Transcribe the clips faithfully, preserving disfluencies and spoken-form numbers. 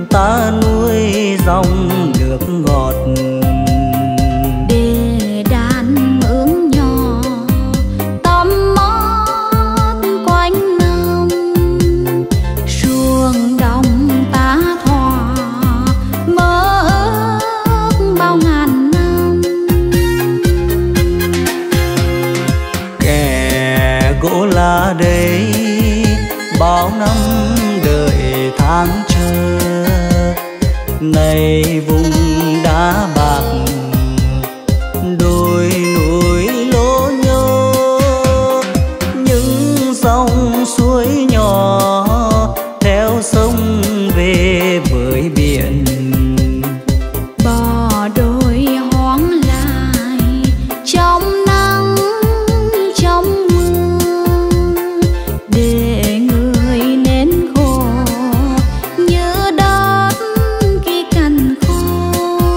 ta nuôi dòng nước ngọt. Để đàn ương nhỏ tắm mót quanh nông, ruộng đồng ta thỏa mơ ước bao ngàn năm. Kẻ gỗ lá đây bao năm đợi tháng chờ, này vùng đá bạc đồi núi lố nhố, những dòng suối nhỏ theo sông về với biển. Bò đôi hoang lại trong nắng trong mưa, để người nén khô như đất khi cằn khô.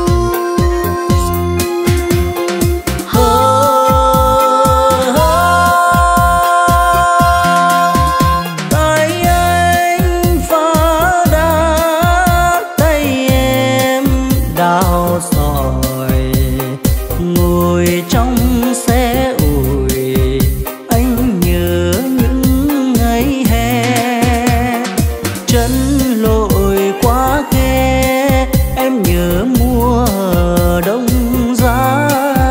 Tay anh phá đá, tay em đào sỏi, ngồi trong xe ủi anh nhớ những ngày hè. Chân lội qua khe em nhớ mùa đông giá,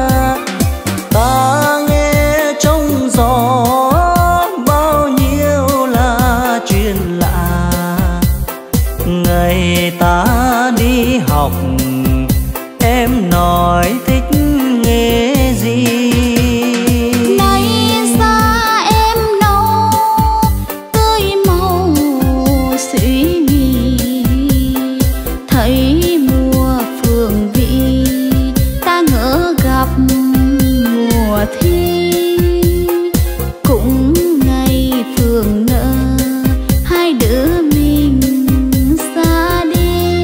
ta nghe trong gió bao nhiêu là chuyện lạ. Ngày ta đi học em nói thích nghề gì? Nay xa em nâu tươi màu suy nghĩ, thấy mùa phượng vĩ ta ngỡ gặp mùa thi. Cũng ngày phượng nở hai đứa mình xa đi.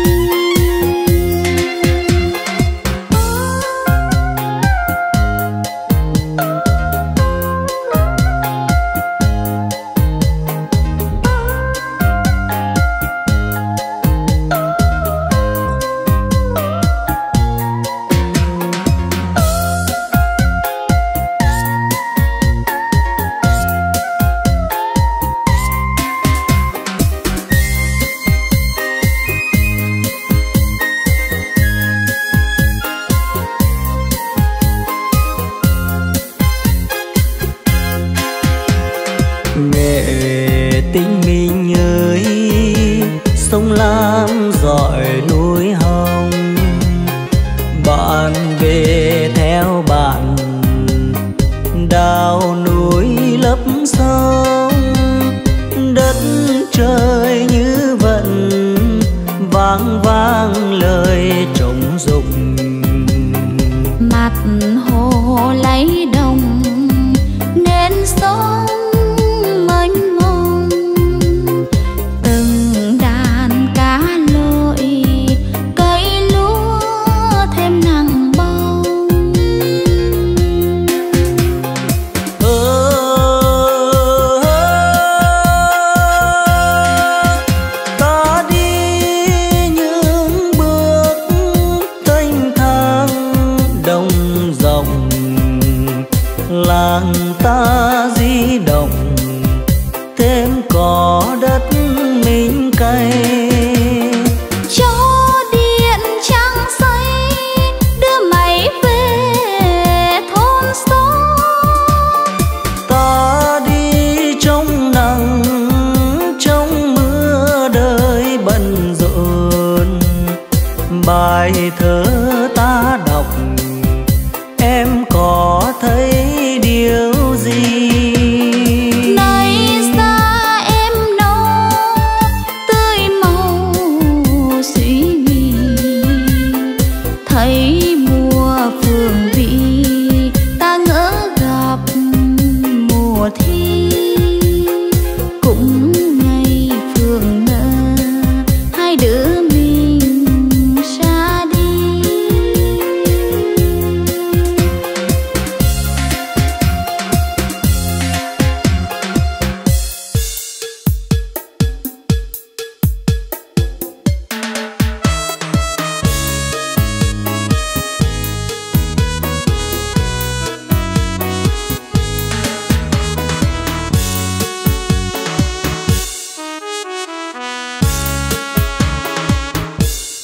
Mẹ tình mình ơi, sông Lam dọi núi hồng, bạn về theo bạn đào núi lấp sông. Đất trời như vận vang vang lời trống rụng, Mặt hồ lấy đồng nên sông mênh mông. Từng đàn cá lội cây lúa thêm nắng bông. Ta đi những bước thanh thang đồng rộng, làng ta di động thêm có đất mình cày. Cho điện trăng say đưa mày về thôn xóm. Ta đi trong nắng trong mưa đời bận rộn, bài thơ ta đọc em có thấy điều gì? Nay xa em nâu tươi màu suy nghĩ, thấy mùa phượng vĩ ta ngỡ gặp mùa thi. Cũng ngày phượng nở hai đứa mình xa đi.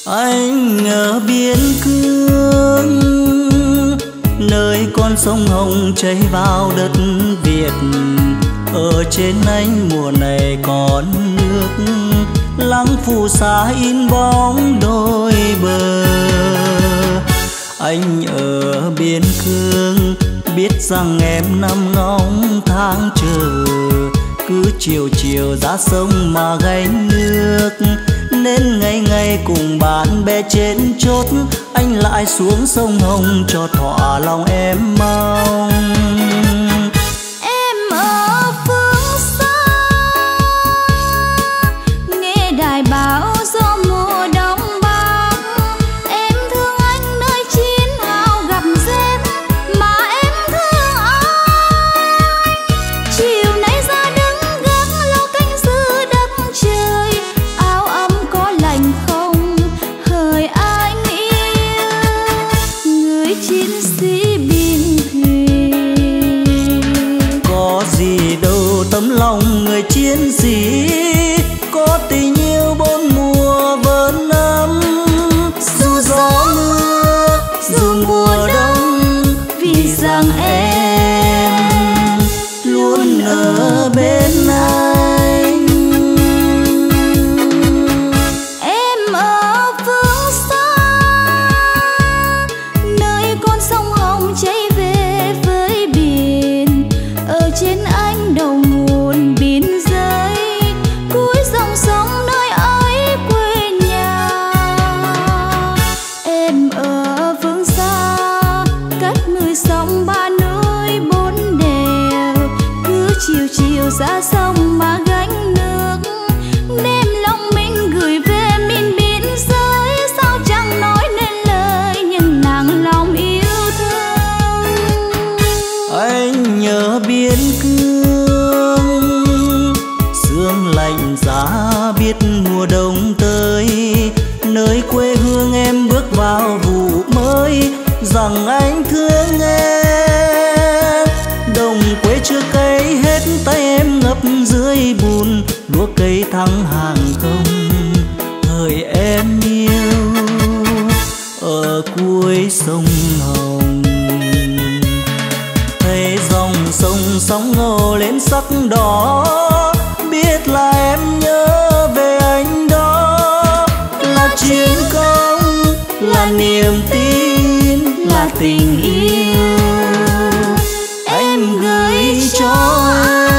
Anh ở biên cương, nơi con sông Hồng chảy vào đất Việt. Ở trên anh mùa này còn nước, lắng phù sa in bóng đôi bờ. Anh ở biên cương, biết rằng em nằm ngóng tháng chờ. Cứ chiều chiều ra sông mà gánh nước, nên ngày ngày cùng bạn bè trên chốt. Anh lại xuống sông Hồng cho thỏa lòng em mong. Em ở phương xa, nghe đài báo gió mùa đông bắc. Em thương anh nơi chiến hào gặp rét, mà em thương anh. Chiều nay ra đứng gác lo canh giữ đất trời. Áo ấm có lạnh không hỡi anh yêu, người chiến sĩ biên thùy. Có gì đâu tấm lòng người chiến sĩ, có tình yêu bốn mùa vẫn ấm. Dù gió mưa, dù mùa đông, vì rằng em luôn ở bên anh. Em ở phương xa, nơi con sông Hồng chảy về với biển. Ở trên anh đầu nguồn biên giới, cuối dòng sông nơi ấy quê nhà. Em ở phương xa, cách mười sông ba núi bốn đèo. Cứ chiều chiều ra sông mà gánh nước, đem lòng mình gửi về miền biên giới. Sao chẳng nói nên lời nhưng nặng lòng yêu thương. Anh nhớ biên cương, sương lạnh giá biết mùa đông tới. Nơi quê hương em bước vào vụ mới, rằng anh thương em. Đồng quê chưa cấy hết tay em ngập dưới bùn, lúa cây thắng hàng không hỡi em yêu. Ở cuối sông Hồng thấy dòng sông sóng ngầu lên sắc đỏ, biết là em nhớ về anh đó. Là chiến công, là niềm tin, là tình yêu em gửi cho anh.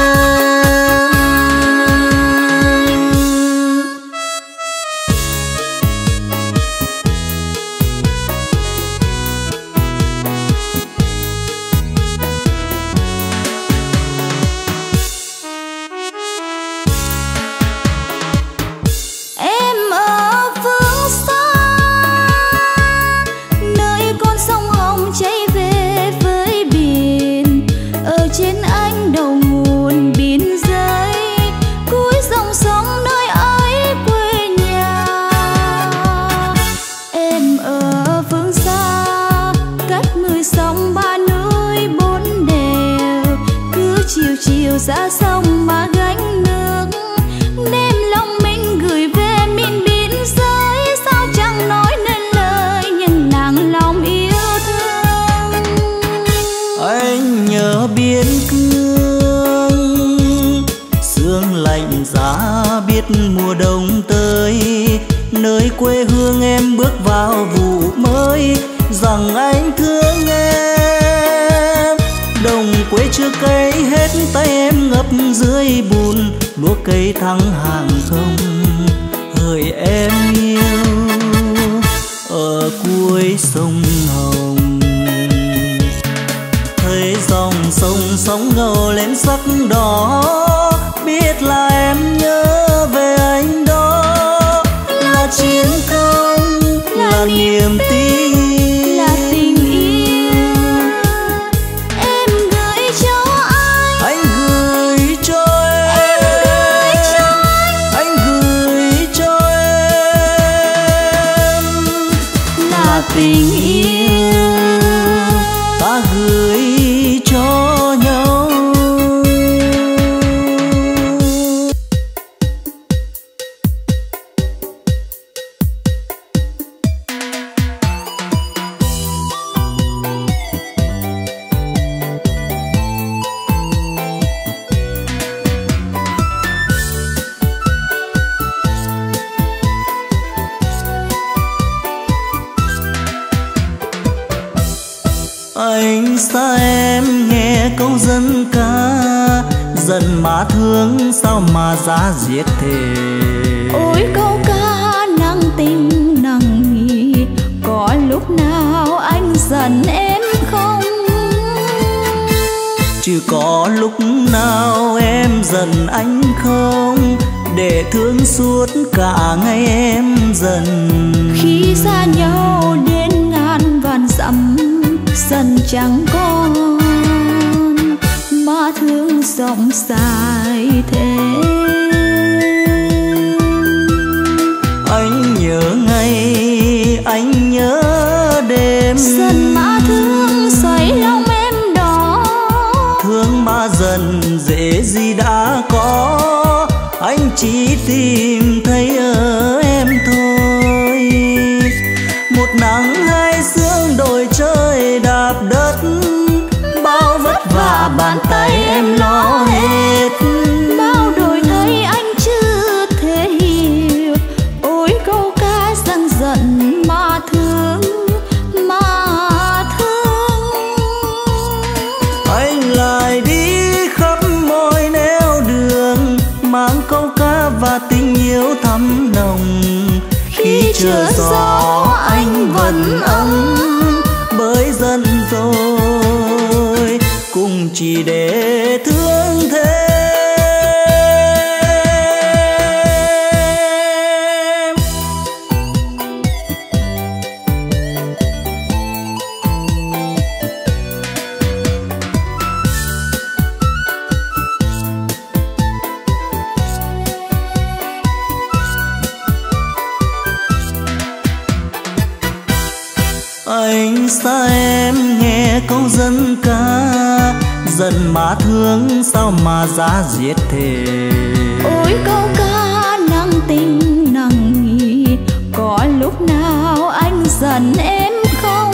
Em ở phương xa, nơi con sông Hồng chảy về với biển. Ở trên anh đầu nguồn biên giới, cuối dòng sông nơi ấy quê nhà. Em ở phương xa, cách mười sông ba núi bốn đèo. Cứ chiều chiều ra sông mà gánh nước, đem lòng mình gửi về miền biên giới. Sao chẳng nói nên lời nhưng nặng lòng yêu thương. Anh nhớ biên cương, sương lạnh giá biết mùa đông tới. Nơi quê hương em bước vào vụ mới, rằng anh thương em. Đồng quê chưa cấy hết tay em ngập dưới bùn, lúa cây thắng hàng không hỡi em yêu. Ở cuối sông Hồng thấy dòng sông sóng ngầu lên sắc đỏ, biết là em nhớ về anh đó. Là chiến công, là niềm tin, là tình yêu em gửi cho anh. Anh gửi cho em, anh gửi cho em. Là tình yêu Ta gửi cho nhau. Anh xa em nghe câu dân ca, dần má thương sao mà giá giết thề. Ôi câu ca nặng tình nặng nhì, có lúc nào anh giận em không? Chứ có lúc nào em giận anh không, để thương suốt cả ngày em dần. Khi xa nhau đến ngàn vạn dặm, dần chẳng còn mà thương rộng dài thế. Anh nhớ ngày, anh nhớ đêm, dần mà thương xoáy lòng em đỏ. Thương mà dần dễ gì đã có, anh chỉ tìm thấy ở em thôi. Một nắng hai sương đổi trời đạp đất, bao vất vả bàn tay em lo hết. Bao đổi thay anh chưa thể hiểu, ôi câu ca rằng giận mà thương, mà thương. Anh lại đi khắp mọi nẻo đường, mang câu ca và tình yêu thắm nồng. Khi chờ gió anh vẫn ấm, bởi dần rồi cùng chỉ để thương thêm. Anh xa em nghe câu dân ca, dần má thương sao mà giá giết thề. Ôi câu ca nặng tình nặng nhì, có lúc nào anh giận em không?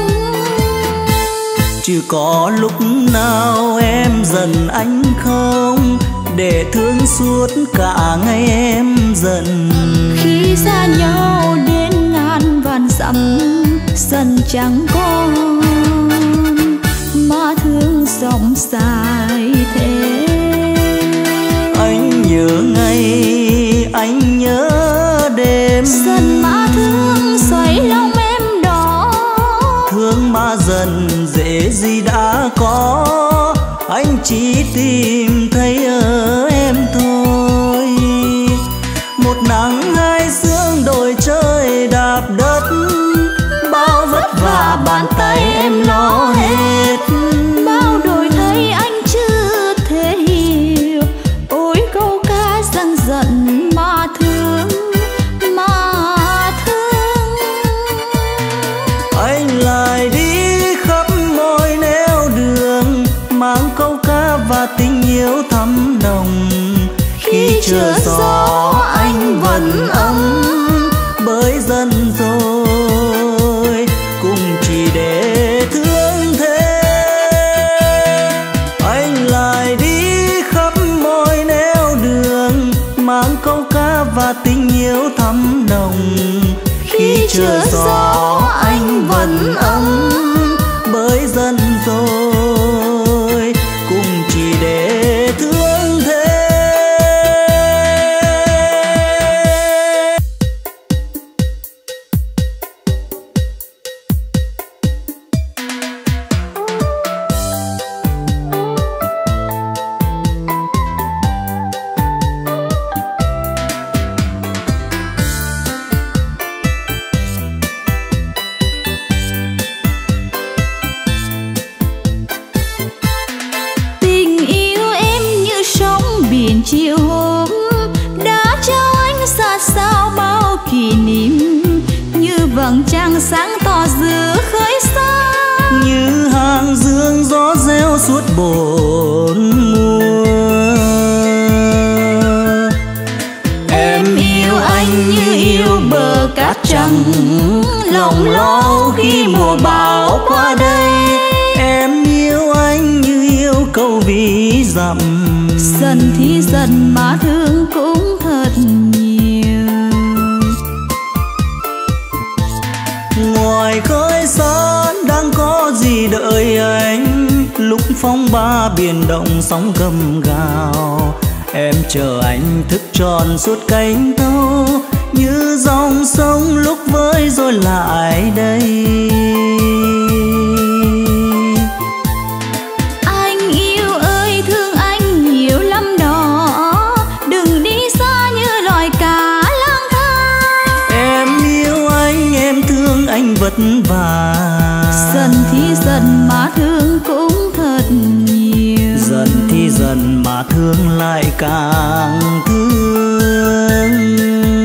Chứ có lúc nào em giận anh không, để thương suốt cả ngày em dần. Khi xa nhau đến ngàn vạn dặm, dần chẳng còn mà thương rộng dài thế. Anh nhớ ngày, anh nhớ đêm, dần mà thương xoáy lòng em đỏ. Thương mà dần dễ gì đã có, anh chỉ tìm thấy ở em thôi. Một nắng hai sương đổi trời đạp đất, bao vất vả bàn tay em lo hết. Bao đổi thay anh chưa thể hiểu, ôi câu ca rằng giận mà thương, mà thương. Anh lại đi khắp mọi nẻo đường, mang câu ca và tình yêu thắm nồng. Khi chờ gió anh vẫn ấm, bởi dần rồi cùng chỉ để thương thêm. Anh lại đi khắp mọi nẻo đường, mang câu ca và tình yêu thắm nồng. Khi chờ gió anh vẫn ấm, bởi dần rồi cùng chỉ để thương thêm. Chiều hôm đã trao anh xa sao bao kỷ niệm, như vầng trăng sáng tỏ giữa khơi xa, như hàng dương gió reo suốt bốn mùa. Em yêu anh như yêu bờ cát trắng, lòng lo khi mùa bão qua đây. Em yêu anh như yêu câu ví dặm, dần thì dần mà thương cũng thật nhiều. Ngoài khơi xa đang có gì gì đợi anh, lúc phong ba biển động sóng gầm gào. Em chờ anh thức tròn suốt cánh tâu, như dòng sông lúc với rồi lại đây. Anh yêu ơi thương anh nhiều lắm đó, đừng đi xa như loài cá lang thang. Em yêu anh, em thương anh vất vả. Dần thì dần mà thương cũng thật nhiều. Dần thì dần mà thương lại càng thương.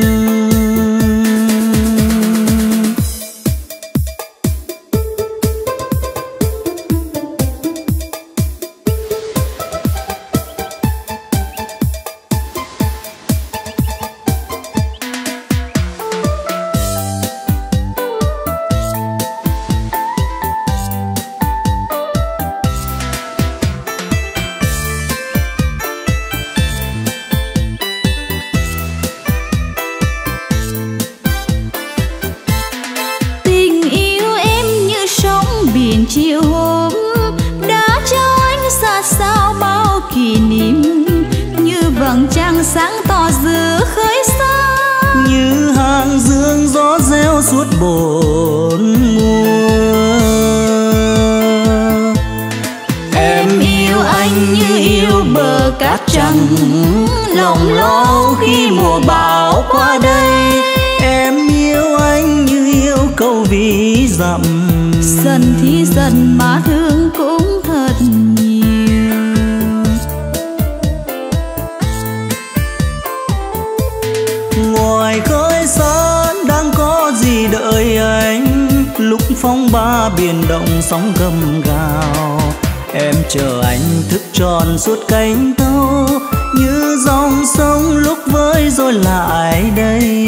Chiều hôm đã cho anh xa sao bao kỷ niệm, như vầng trăng sáng tỏ giữa khơi xa, như hàng dương gió reo suốt bốn mùa. Em yêu anh như yêu bờ cát trắng, lòng lo khi mùa bão qua đây. Em yêu anh như yêu câu ví dặm. Dần thì dần mà thương cũng thật nhiều. Ngoài khơi xa đang có gì đợi anh, lúc phong ba biển động sóng gầm gào. Em chờ anh thức tròn suốt cánh tâu, như dòng sông lúc với rồi lại đây.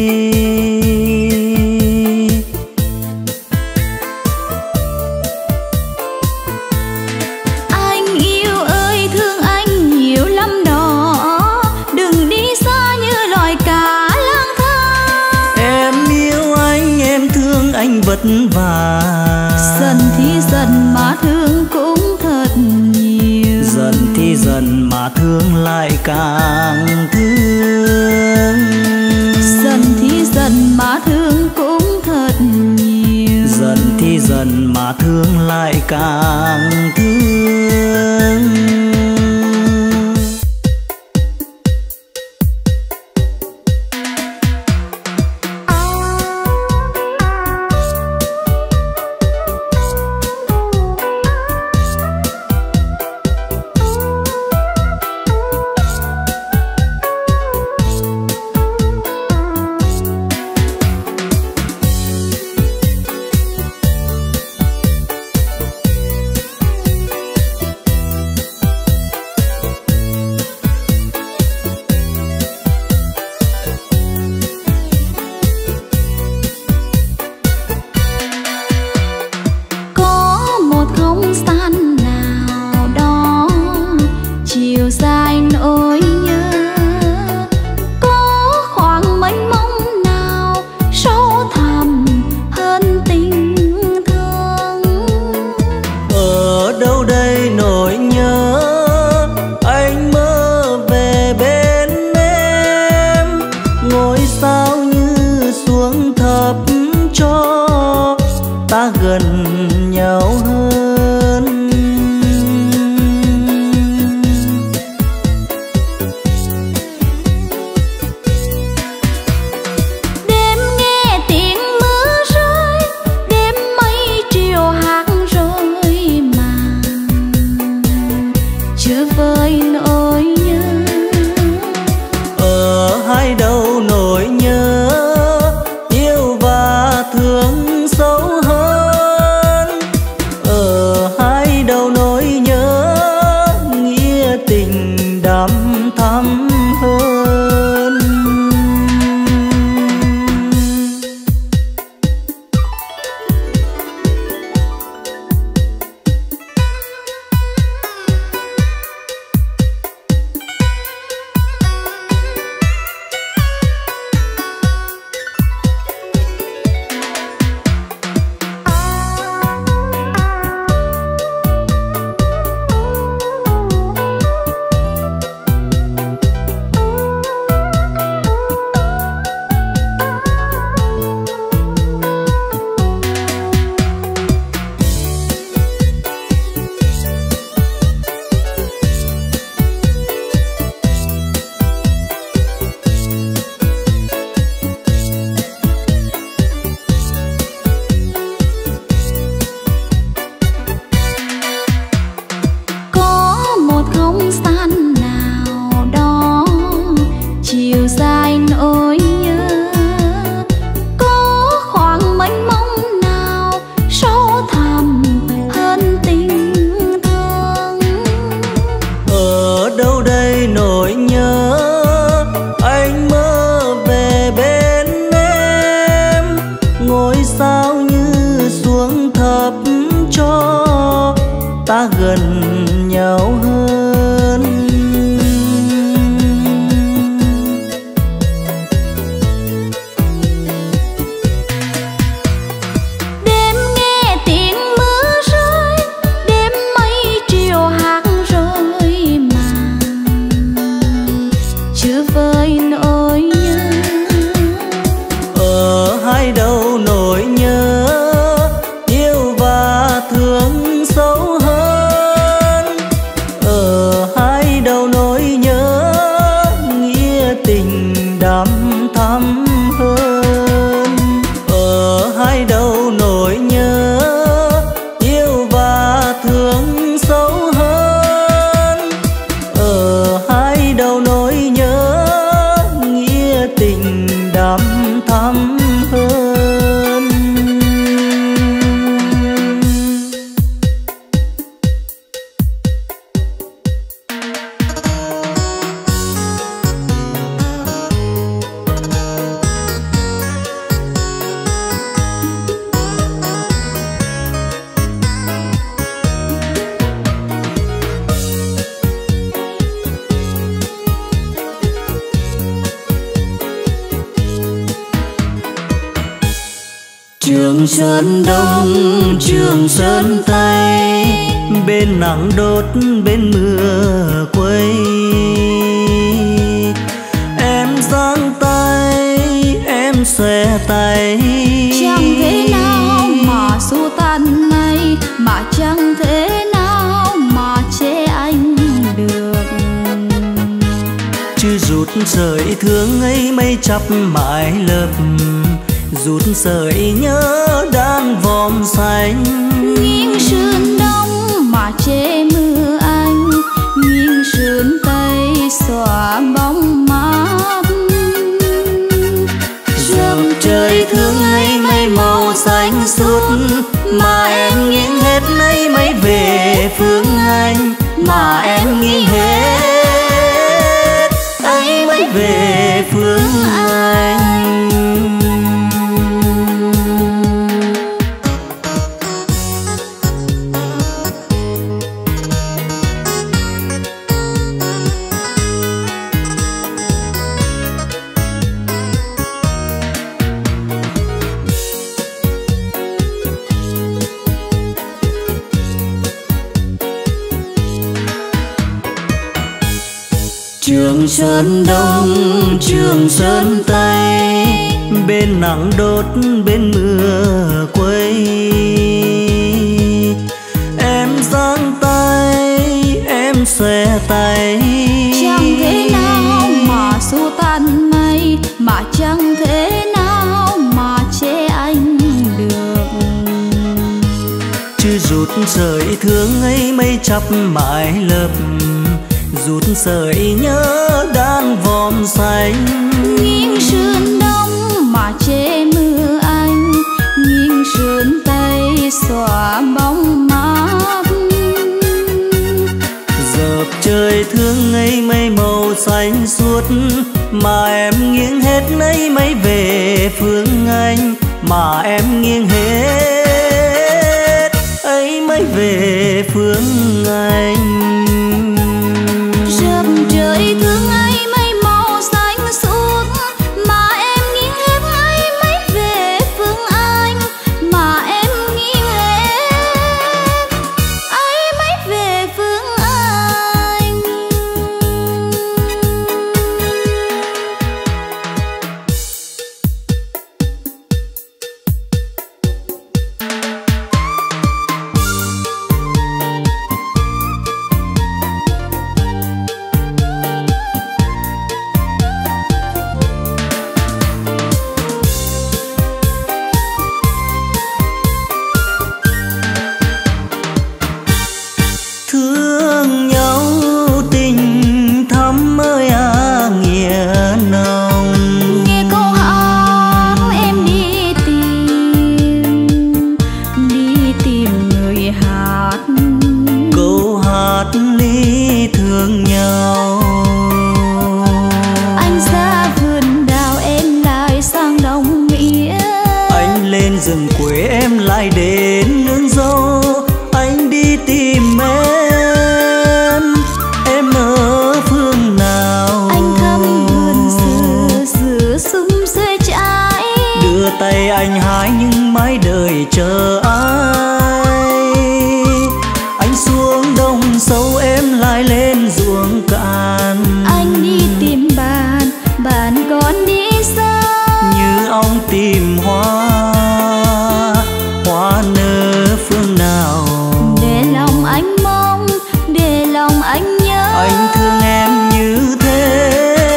Vất vả. Dần thì dần mà thương cũng thật nhiều. Dần thì dần mà thương lại càng thương. Dần thì dần mà thương cũng thật nhiều. Dần thì dần mà thương lại càng thương. Nỗi nhớ yêu và thương sâu hơn. ấm hơn. Trường Sơn Đông, Trường Sơn Tây, bên nắng đốt, bên mưa quay. Em giang tay, em xòe tay. Chẳng thế nào mà xua tan ngay, mà chẳng thế nào mà chê anh được. Chứ rút sợi thương ấy mây chắp mãi lợp, rút sợi nhớ đan vòm xanh. Nghiêng sườn đông mà chê mưa anh, nghiêng sườn tây xóa bóng mát. Dập trời thương ấy mây màu xanh suốt, mà em nghiêng hết ấy mấy về phương anh, mà em nghiêng hết ấy mấy về phương anh. Trường Sơn Đông, Trường Sơn Tây, bên nắng đốt, bên mưa quay. Em giang tay, em xòe tay. Chẳng thế nào mà xua tan mây, mà chẳng thế nào mà chê anh được. Chứ rút sợi thương ấy mây chắp mãi lợp, rút sợi nhớ đan vòm xanh. Nghiêng sườn đông mà chê mưa anh, nghiêng sườn tây xóa bóng mát. Dợp trời thương ấy mây màu xanh suốt, mà em nghiêng hết ấy mấy về phương anh, mà em nghiêng hết ấy mấy về phương anh. Trời thương ấy mây màu xanh suốt, mà em nghiêng hết ấy mấy về phương anh, mà em nghiêng hết ấy mấy về phương anh. rừng quê em lại đến nương dâu, anh đi tìm em, em ở phương nào? Anh thăm vườn dừa, dừa sum xuê trái, đưa tay anh hái nhưng mãi đợi chờ ai. Anh xuống đồng sâu em lại lên ruộng cạn, anh đi tìm bạn, bạn còn đi xa, như ong tìm hoa, hoa nở phương nào? để lòng anh mong, để lòng anh nhớ, anh thương em như thế,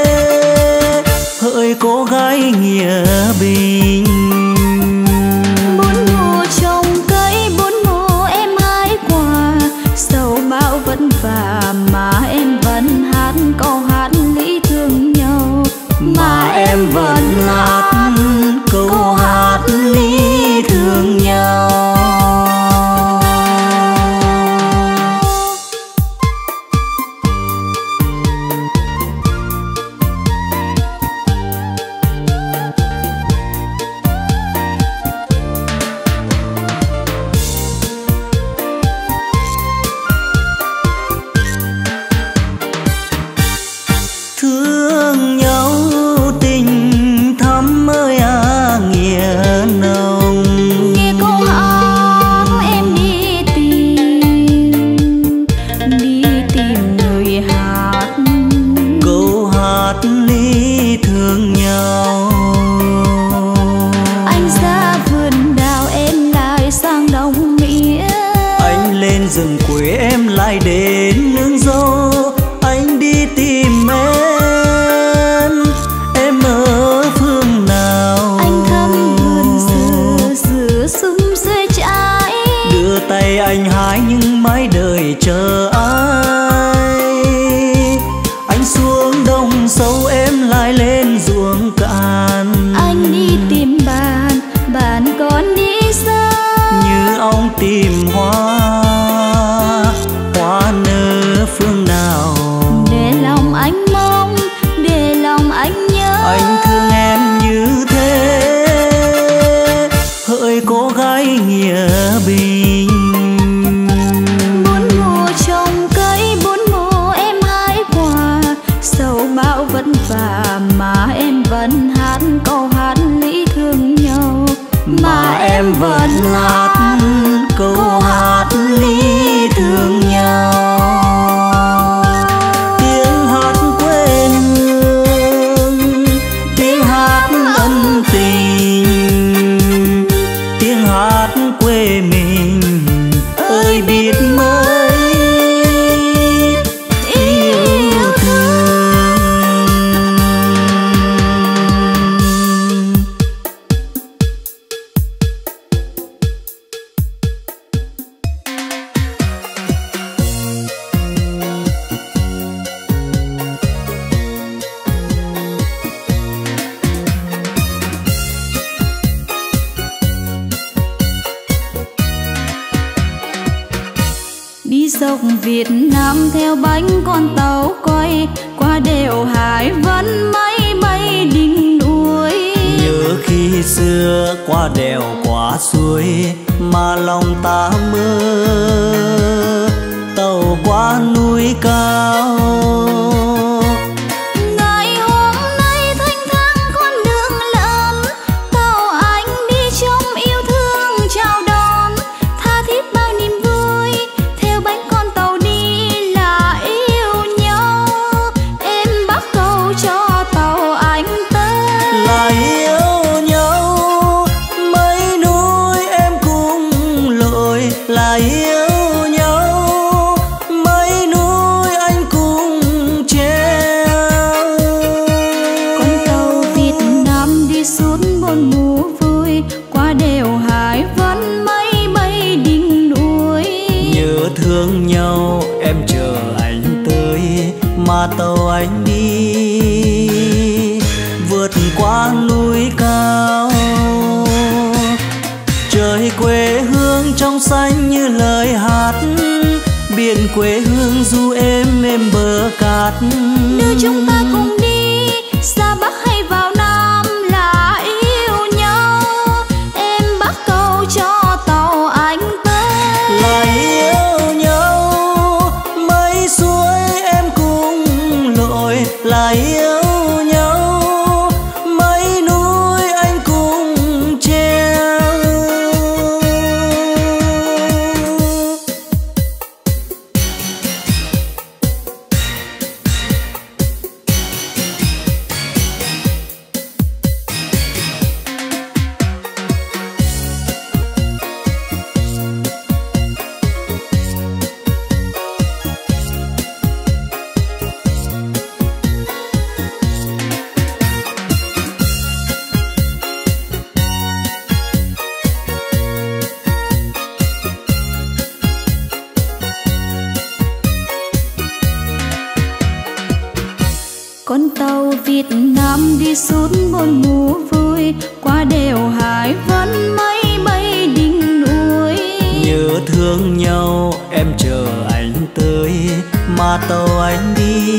hỡi cô gái nghĩa bình. Bốn mùa trồng cây, bốn mùa em hái quả, sầu bão vất vả mà em vẫn hát câu hát lý thương nhau, Mà em vẫn hát rừng quê em lại đến nương dâu, anh đi tìm em. Em ở phương nào? Anh thăm vườn dừa, dừa sum rơi trái. Đưa tay anh hái nhưng mãi đợi chờ ai. Anh xuống đồng sâu em lại lên ruộng cạn. Anh đi tìm bạn, bạn còn đi xa. Như ông tìm hoa, hoa nở phương nào. Để lòng anh mong, để lòng anh nhớ. Anh thương em như thế, hỡi cô gái nghĩa bình. Bốn mùa trồng cây, bốn mùa em hái quả. Sầu bão vất vả mà em vẫn hát câu hát lý thương nhau. Mà em vẫn hát câu hát lý thương nhau. Tiếng hát quê hương, tiếng hát ân tình, tiếng hát quê mình ơi biết mấy yêu thương. Đi dọc Việt Nam theo bánh con tàu quay, qua đèo Hải Vân máy bay đỉnh núi. Nhớ khi xưa qua đèo qua suối mà lòng ta mơ, tàu qua núi cao. Ngày hôm nay thanh thang con đường lớn, tàu anh đi trong yêu thương chào đón. Tha thiết bao niềm vui, theo bánh con tàu đi là yêu nhau. Em bắt cầu cho tàu anh tới Là yêu nhau, mấy núi em cùng lội. Là yêu nhau, mấy núi anh cùng treo. con tàu Việt Nam đi suốt bốn mùa vui, qua đèo Hải Vân máy bay đỉnh núi. Nhớ thương nhau em chờ anh tới, mà tàu anh đi vượt qua núi cao. Trời quê hương trong xanh như lời hát, biển quê hương du êm êm bờ cát. Đưa chúng ta cùng đi xa Bắc hay vào Nam là yêu nhau. Em bắt cầu cho tàu anh tới Là yêu nhau, mấy suối em cùng lội. Là yêu nhau, mấy núi anh cùng treo. con tàu Việt Nam đi suốt bốn mùa vui, qua đèo Hải Vân máy bay đỉnh núi. Nhớ thương nhau em chờ anh tới, mà tàu anh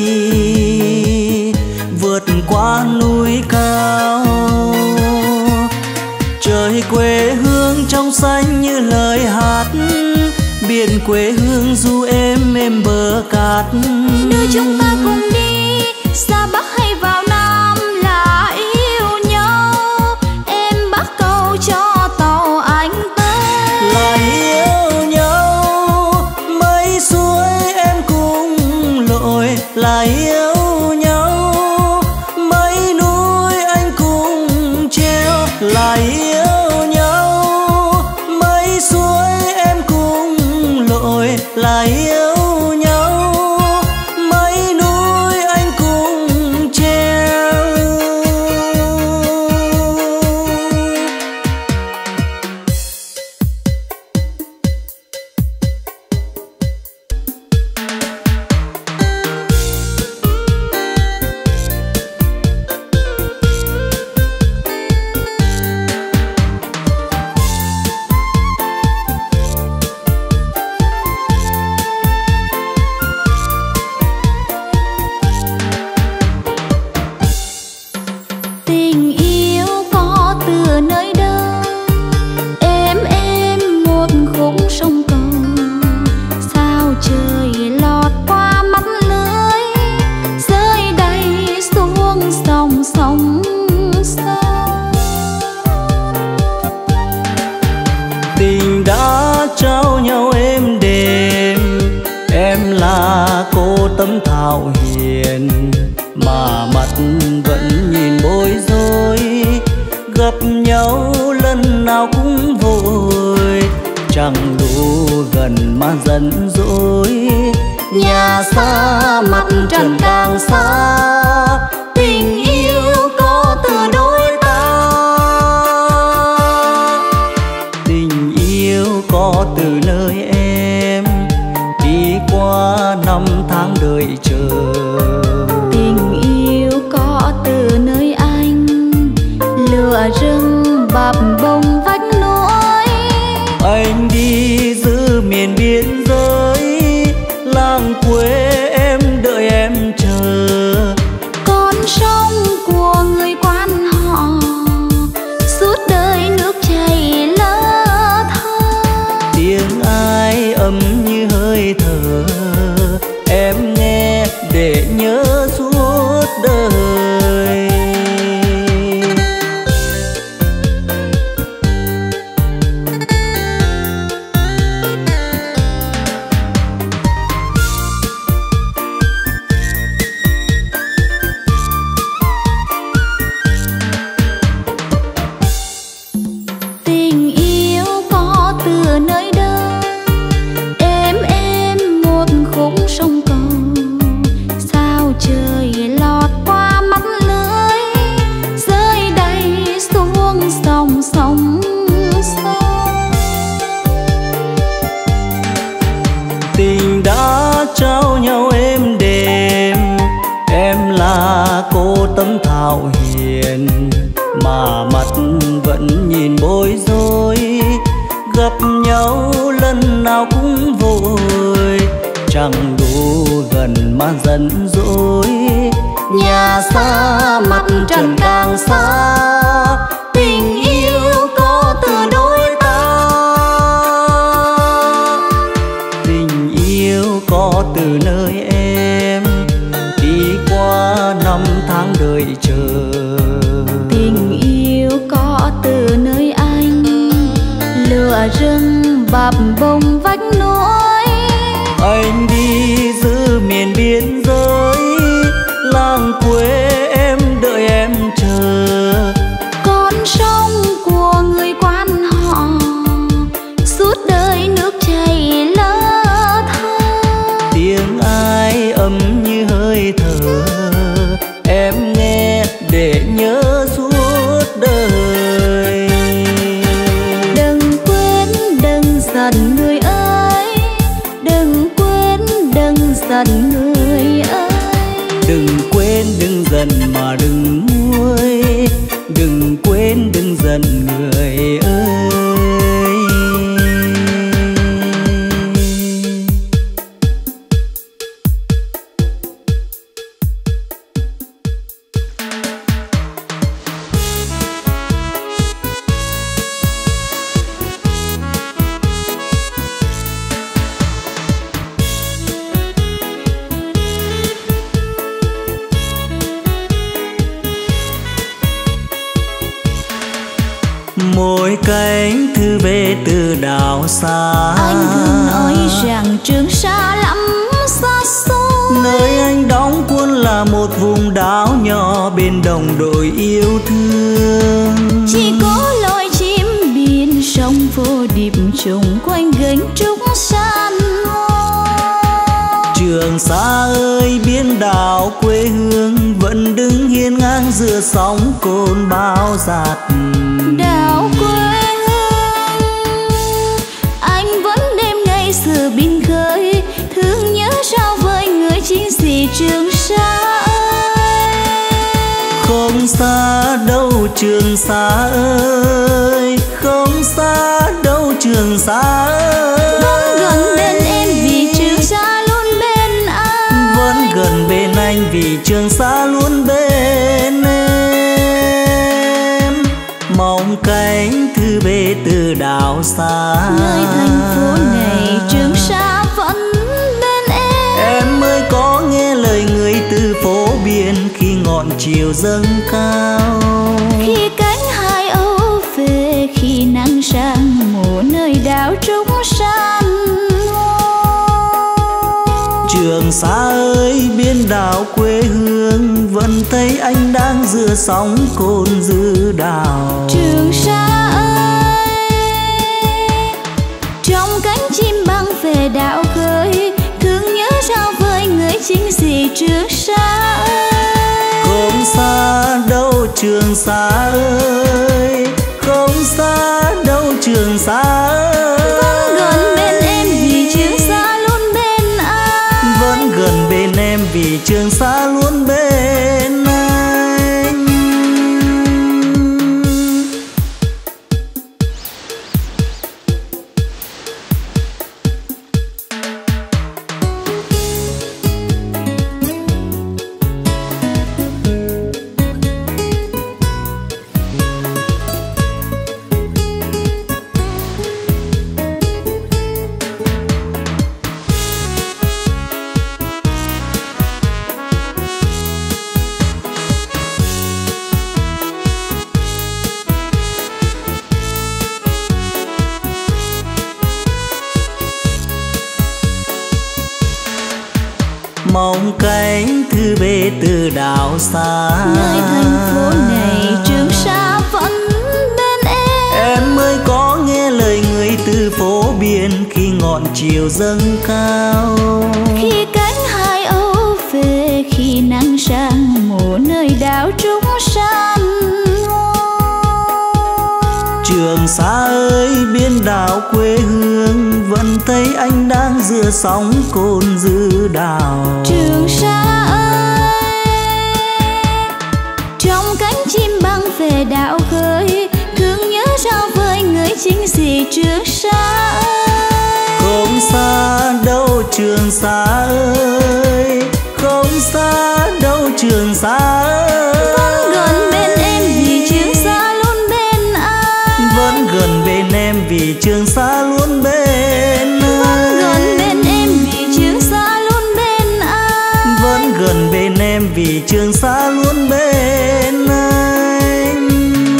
đi vượt qua núi cao. Trời quê hương trong xanh như lời hát, biển quê hương du êm êm bờ cát. Đưa chúng ta cùng đi xa Bắc hay vào Nam là yêu nhau. Em bắt cầu cho tàu anh tới Là yêu nhau, mấy suối em cùng lội. Là yêu nhau, mấy núi anh cùng treo. Là yêu nhau, mấy suối em cùng lội. tâm thảo hiền, mà mắt vẫn nhìn bối rối. Gặp nhau lần nào cũng vội, chẳng đủ gần mà giận dỗi. Nhà xa mặt trần càng xa, tình yêu có từ đôi ta. Tình yêu có từ nơi em, đi qua năm tháng đợi chờ. Tình yêu có từ nơi anh, lửa rừng bập bông vách núi. Anh đi giữ miền biên giới, làng quê em đợi em chờ. Con sông của người quan họ, suốt đời nước chảy lơ thơ. Tiếng ai ấm như hơi thở, em nghe để nhớ suốt đời. Tình yêu có từ nơi đâu, êm êm một khúc sông cầu. Sao trời lọt qua mắt lưới, rơi đầy xuống sông sông sông. Tình đã trao nhau êm đềm, em là cô tấm thảo hiền, mà mắt vẫn nhìn bối rối. Gặp nhau lần nào cũng vội, chẳng đủ gần mà giận dỗi. Nhà xa mặt trần càng xa, tình yêu có từ đôi ta. Tình yêu có từ nơi em, đi qua năm tháng đợi chờ. Tình yêu có từ nơi anh, lửa rừng bập bông vách núi. Anh đi giữ miền biên giới, làng quê em đợi em chờ. Con sông của người quan họ, suốt đời nước chảy lơ thơ. Tiếng ai ấm như hơi thở, em nghe để nhớ suốt đời. Đừng quên đừng giận người ơi, đừng quên đừng giận người ơi. Đừng quên đừng giận mà đừng nguôi, đừng quên đừng giận người ơi. Mỗi cánh thư về từ đảo xa, Anh thường nói rằng Trường Sa lắm xa xôi. nơi anh đóng quân là một vùng đảo nhỏ bên đồng đội yêu thương. Chỉ có loài chim biển sông vô điệp trùng quanh gánh trúc san hô. Trường Sa ơi biển đảo quê hương, vẫn đứng hiên ngang giữa sóng cồn bao dạt. Đảo quê hương, anh vẫn đêm ngày xưa biên khơi, thương nhớ sao với người chiến sĩ Trường Sa ơi. Không xa đâu Trường Sa ơi, không xa đâu Trường Sa ơi. Vẫn gần bên em vì Trường Sa luôn bên anh. Vẫn gần bên anh vì Trường Sa luôn bên em. Mong cánh thư về từ đảo xa, nơi thành phố này Trường Sa vẫn bên em. Em mới có nghe lời người từ phố biển khi ngọn chiều dâng cao. Khi cánh hai âu về, khi nắng sang mùa nơi đảo trúc san hô. Trường Sa ơi biên đảo quê hương, vẫn thấy anh đang giữa sóng cồn dư đảo. Trường Sa ơi, trong cánh chim băng về đảo khơi, thương nhớ sao với người chính sĩ Trường Sa ơi. Không xa đâu Trường Sa ơi, không xa đâu Trường Sa ơi. Vẫn gần bên em vì Trường Sa luôn bên anh. Vẫn gần bên em vì Trường Sa luôn bên anh. Mong cánh thư về từ đảo xa, nơi thành phố này Trường Sa vẫn bên em. Em mới có nghe lời người từ phố biển khi ngọn chiều dâng cao. Khi cánh hai âu về, khi nắng sang mùa nơi đảo trúc san hô. Trường Sa ơi biên đảo quê hương, vẫn thấy anh đang giữa sóng cồn dư đảo. Trường Sa ơi, trong cánh chim băng về đảo khơi, thương nhớ sao với người chính sĩ Trường Sa ơi. Không xa đâu Trường Sa ơi, không xa đâu Trường Sa ơi. Vẫn gần bên em vì Trường Sa luôn bên anh. Vẫn gần bên em vì Trường Sa luôn bên anh. Vẫn gần bên em vì Trường Sa luôn bên anh. Vẫn gần bên em vì Trường Sa luôn bên anh.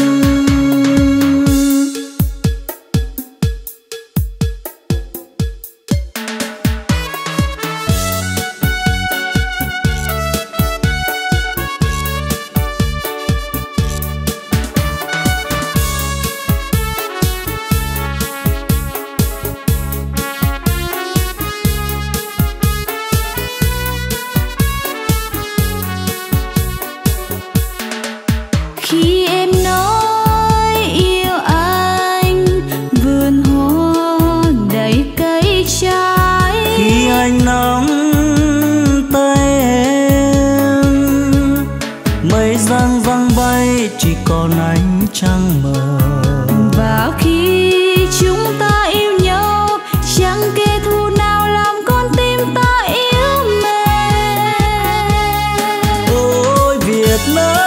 Khi em nói yêu anh, vườn hoa đầy cây trái. Khi anh nắm tay em, mây giăng giăng bay chỉ còn ánh trăng mờ. Và khi chúng ta yêu nhau, chẳng kẻ thù nào làm con tim ta yếu mềm. Ôi Việt Nam,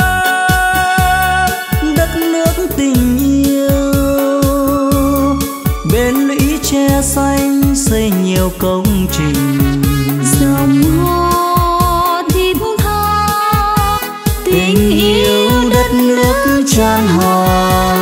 tình yêu bên lũy tre xanh xây nhiều công trình. Dòng hoa thiết tha, tình yêu đất nước tràn hòa.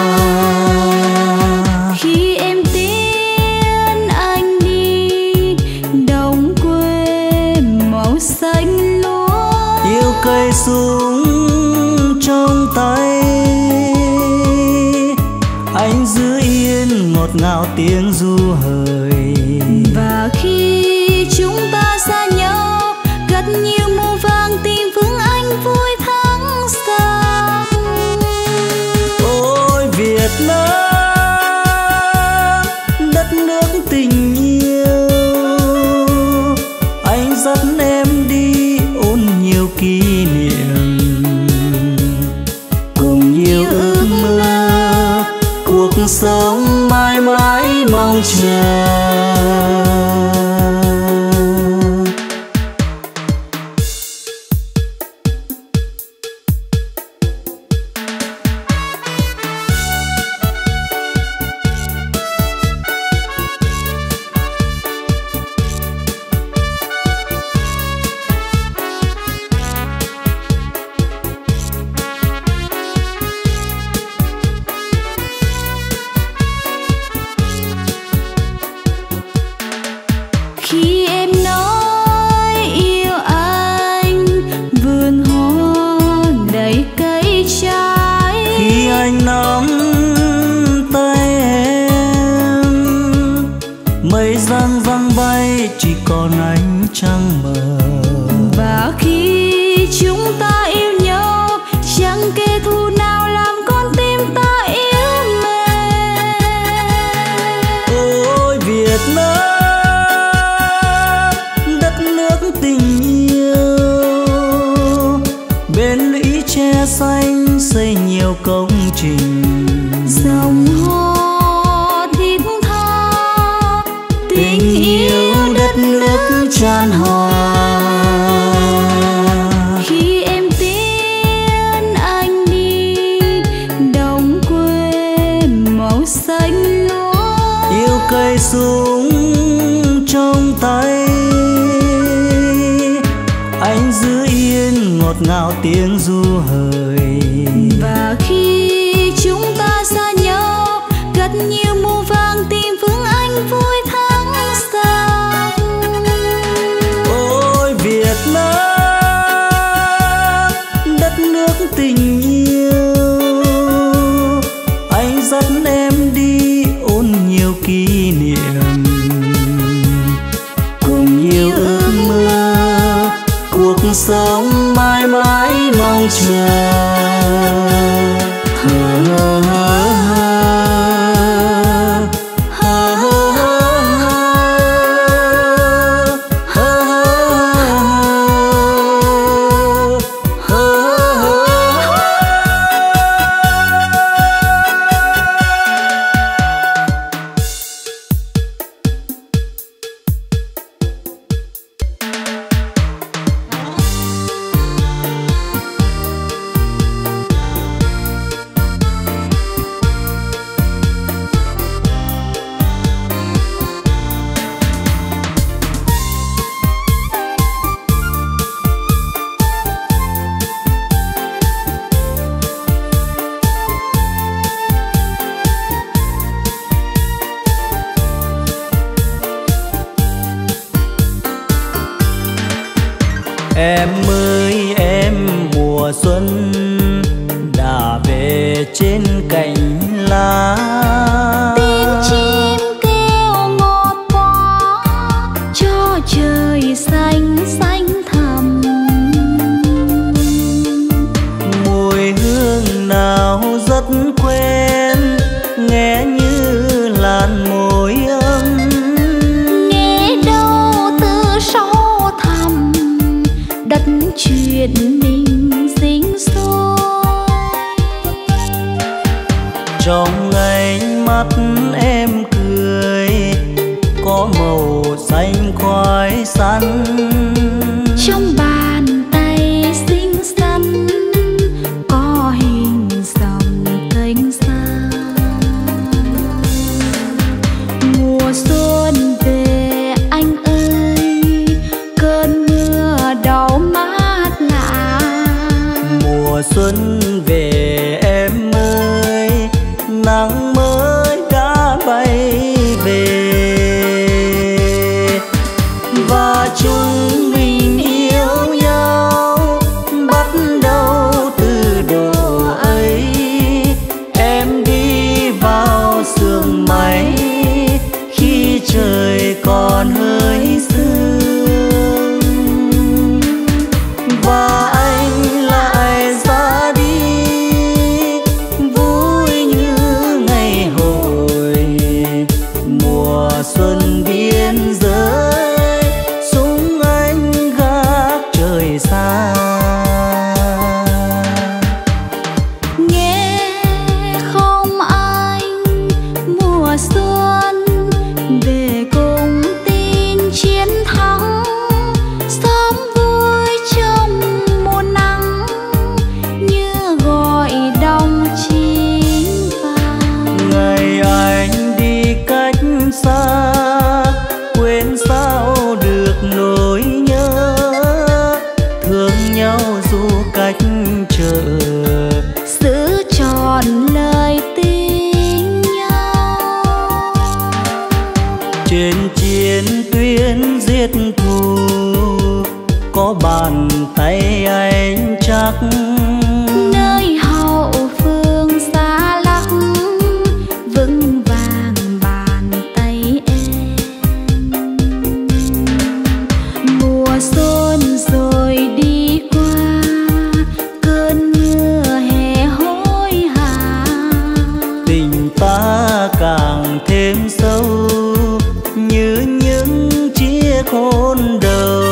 Khi em tiễn anh đi, đồng quê màu xanh lúa. Yêu cây súng trong tay, anh giữ yên ngọt ngào tiếng ru hời. Và khi chúng ta xa nhau, gặt nhiều màu vàng tìm vững anh vui thắng sang. Ôi Việt Nam, đất nước tình yêu, anh dẫn em đi ôn nhiều kỷ niệm, cùng nhiều ước mơ, cuộc sống mãi mãi mong chờ. trăng mờ. Và khi chúng ta yêu nhau, chẳng kẻ thù nào làm con tim ta yếu mềm. Ôi Việt Nam, đất nước tình yêu, bên lũy tre xanh xây nhiều công trình. Dòng hò thiết tha, tình yêu đất nước tràn hòa. Khi em tiễn anh đi, đồng quê màu xanh lúa. Yêu cây súng trong tay, anh giữ yên ngọt ngào tiếng ru hời. Và khi chúng ta xa nhau, gặt nhiều mùa vàng tìm phương anh vui tháng sau. Ôi Việt Nam, đất nước tình yêu, anh dắt em đi ôn nhiều kỷ niệm, cùng nhiều ước mơ, cuộc sống mãi mãi mong chờ. Em ơi em mùa xuân đã về trên cành lá. Tiếng chim kêu ngọt quá, cho trời xanh xanh thẳm. Mùi hương nào rất quen, nghe như làn môi ấm. Nghe đâu từ sâu thẳm, đất chuyện mình sinh sôi. Trong ánh mắt em cười có màu xanh khoai sắn. Trong bàn tay xinh xắn có hình dòng kênh xa. Mùa xuân về anh ơi, cơn mưa đau mát lạ. Mùa xuân về em ơi, nắng mới đã bay về. Và chúng mình yêu nhau bắt đầu từ độ ấy. Em đi vào sương mây khi trời còn hơi sương, và anh lại ra đi càng thêm sâu như những chiếc hôn đầu.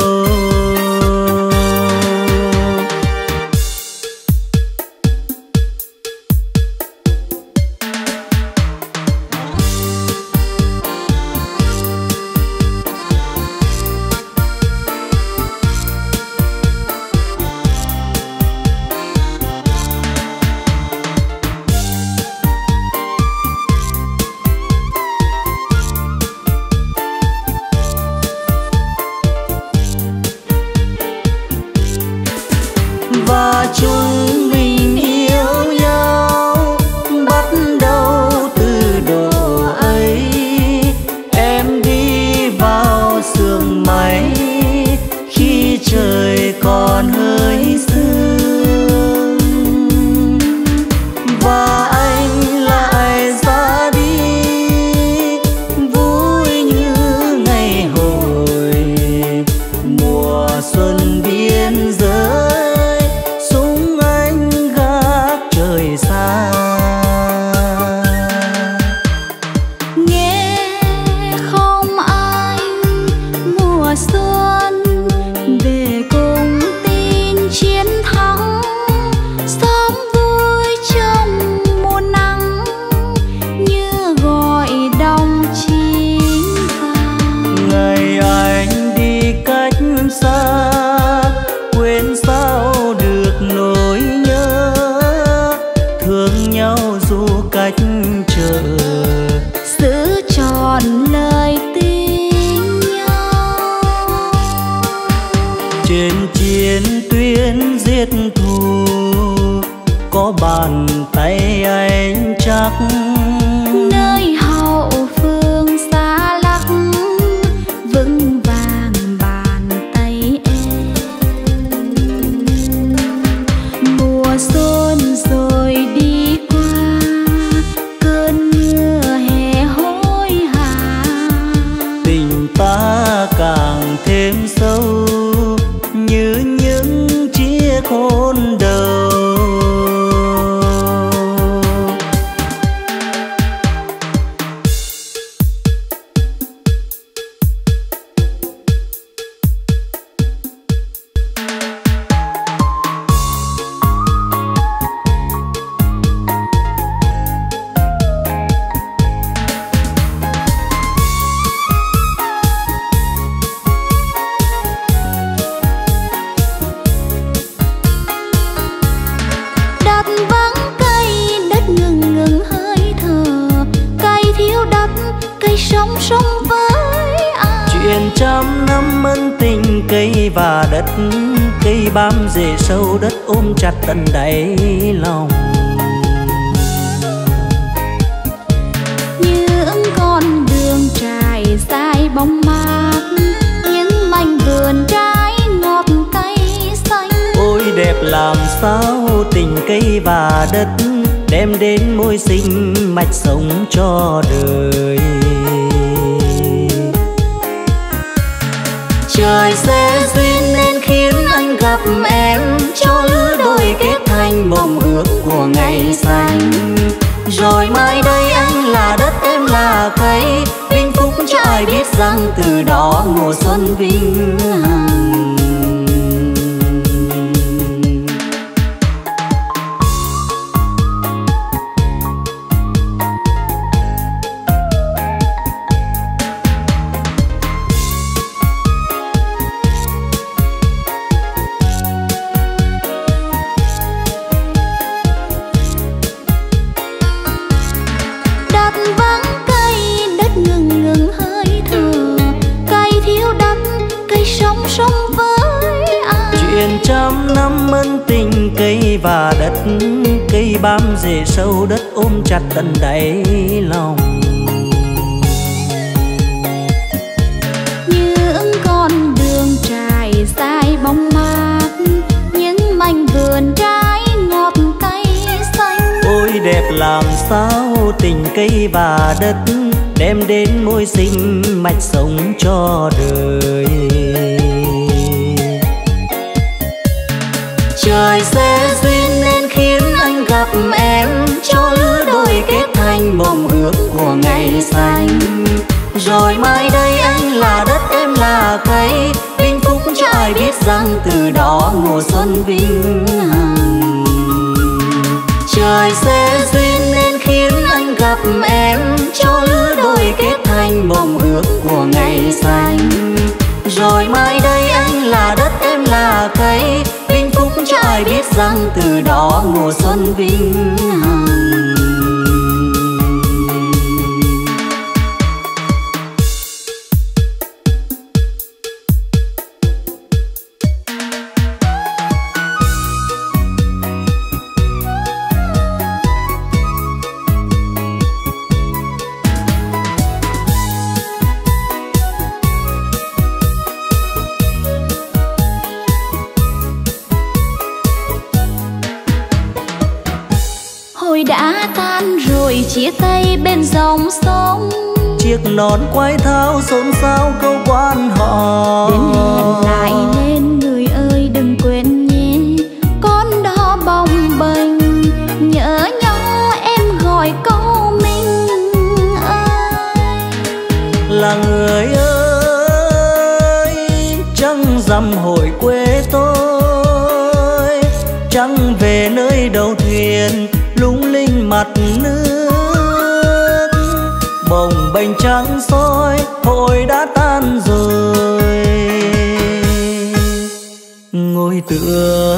Và chúng mình yêu nhau bắt đầu từ độ ấy. Em đi vào sương mây khi trời còn hơi sương, và anh lại ra đi vui như ngày hồi mùa xuân biên giới. Trên chiến tuyến giết thù có bàn tay anh chắc, nơi hậu phương xa lắc vững vàng bàn tay em. Mùa xuân rồi đi qua cơn mưa hè hối hả, tình ta càng thêm sâu như những chiếc hôn đầu. Chuyện trăm năm ân tình cây và đất, cây bám rễ sâu đất ôm chặt tận đáy lòng. Những con đường trải dài bóng mát, những mảnh vườn trái ngọt cay xanh. Ôi đẹp làm sao tình cây và đất, đem đến môi sinh mạch sống cho đời. Trời sẽ duyên nên khiến anh gặp em, cho lứa đôi kết thành mộng ước của ngày xanh. Rồi mai đây anh là đất em là cây, vinh phúc cho ai biết rằng từ đó mùa xuân vinh hằng. Trăm năm ân tình cây và đất, cây bám rễ sâu đất ôm chặt tận đáy lòng. Những con đường trải dài bóng mát, những mảnh vườn trái ngọt cay xanh. Ôi đẹp làm sao tình cây và đất, đem đến môi sinh mạch sống cho đời. Trời sẽ duyên nên khiến anh gặp em, cho lứa đôi kết thành mộng ước của ngày xanh. Rồi mai đây anh là đất em là cây, vinh phúc cho ai biết rằng từ đó mùa xuân vĩnh hằng. Trời sẽ duyên nên khiến anh gặp em, cho lứa đôi kết thành mộng ước của ngày xanh. Rồi mai đây anh là đất em là cây, vinh phúc cho ai biết rằng từ đó mùa xuân vĩnh hằng. Đã tan rồi chia tay bên dòng sông, chiếc nón quay thao xôn xao câu quan họ. Đến hẹn lại nên người ơi đừng quên nhé, con đó bồng bềnh nhớ nhau em gọi câu mình ơi. Là người ơi trăng rằm hội quê tôi, trăng về nơi đầu thuyền lung linh mặt nước. Bồng bềnh trắng soi hội đã tan rồi, ngồi tựa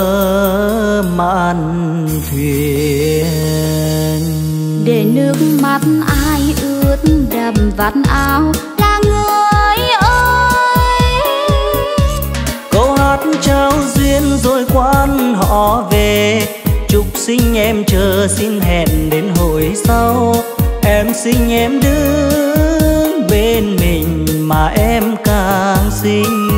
mạn thuyền. Để nước mắt ai ướt đầm vạt áo là người ơi. Câu hát trao duyên rồi quan họ về, chúc sinh em chờ xin hẹn đến hồi sau. Em sinh em đứng bên mình mà em càng xinh.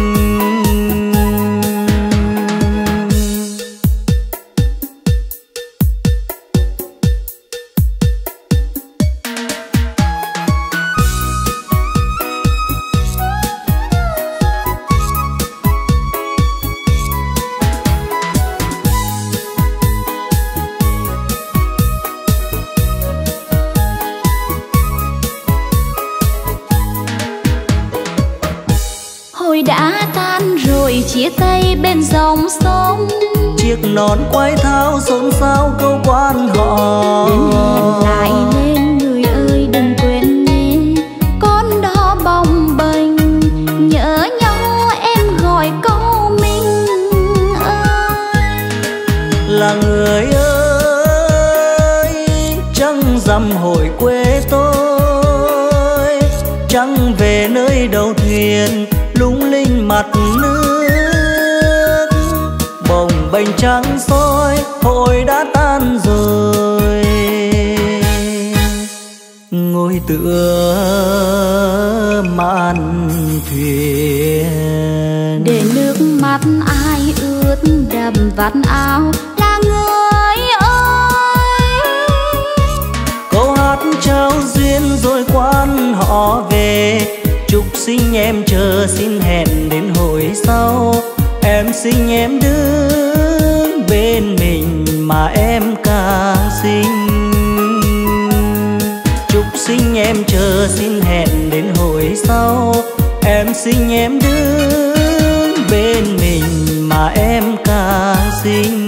Đã tan rồi chia tay bên dòng sông, chiếc nón quay thao xôn xao câu quan họ. Đến hẹn lại nên người ơi đừng quên nhé, con đó bồng bềnh nhớ nhau em gọi câu mình ơi. Là người ơi trăng rằm hội quê tôi, trăng về nơi đầu thuyền lung linh mặt nước. Bồng bềnh trắng soi hội đã tan rồi, ngồi tựa mạn thuyền. Để nước mắt ai ướt đầm vạt áo là người ơi. Câu hát trao duyên rồi quan họ về, chúc sinh em chờ xin hẹn đến hồi sau. Em sinh em đứng bên mình mà em càng xinh. Chúc sinh em chờ xin hẹn đến hồi sau. Em sinh em đứng bên mình mà em càng xinh.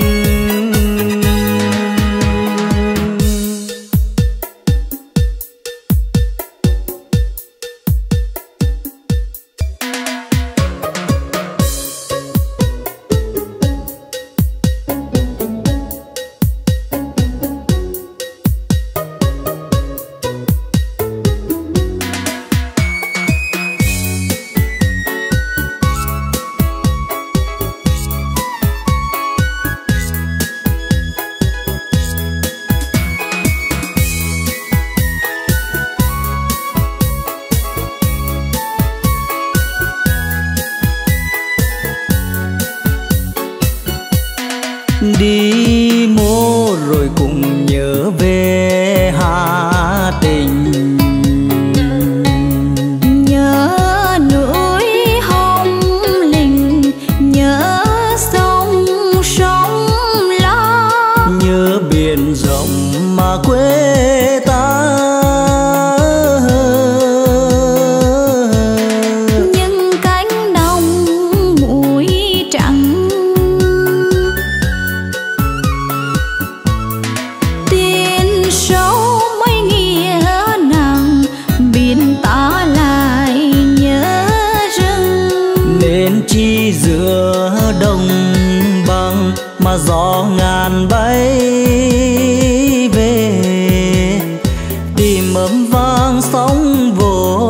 tìm ấm vang sóng vỗ.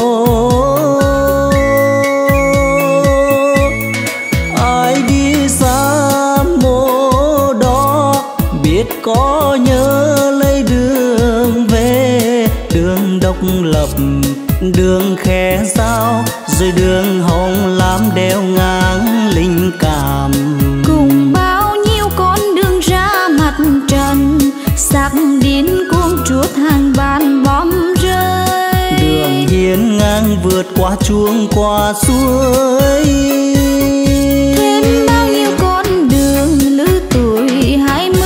Ai đi xa mô đó biết có nhớ lấy đường về, đường độc lập, đường khe giao, rồi đường hồng lam đeo ngang linh cảm. Cùng bao nhiêu con đường ra mặt trần, sắc điên cuồng chuốt hàng bàn bom rơi. Đường hiên ngang vượt qua chuông qua suối. Thêm bao nhiêu con đường lứa tuổi hai mươi.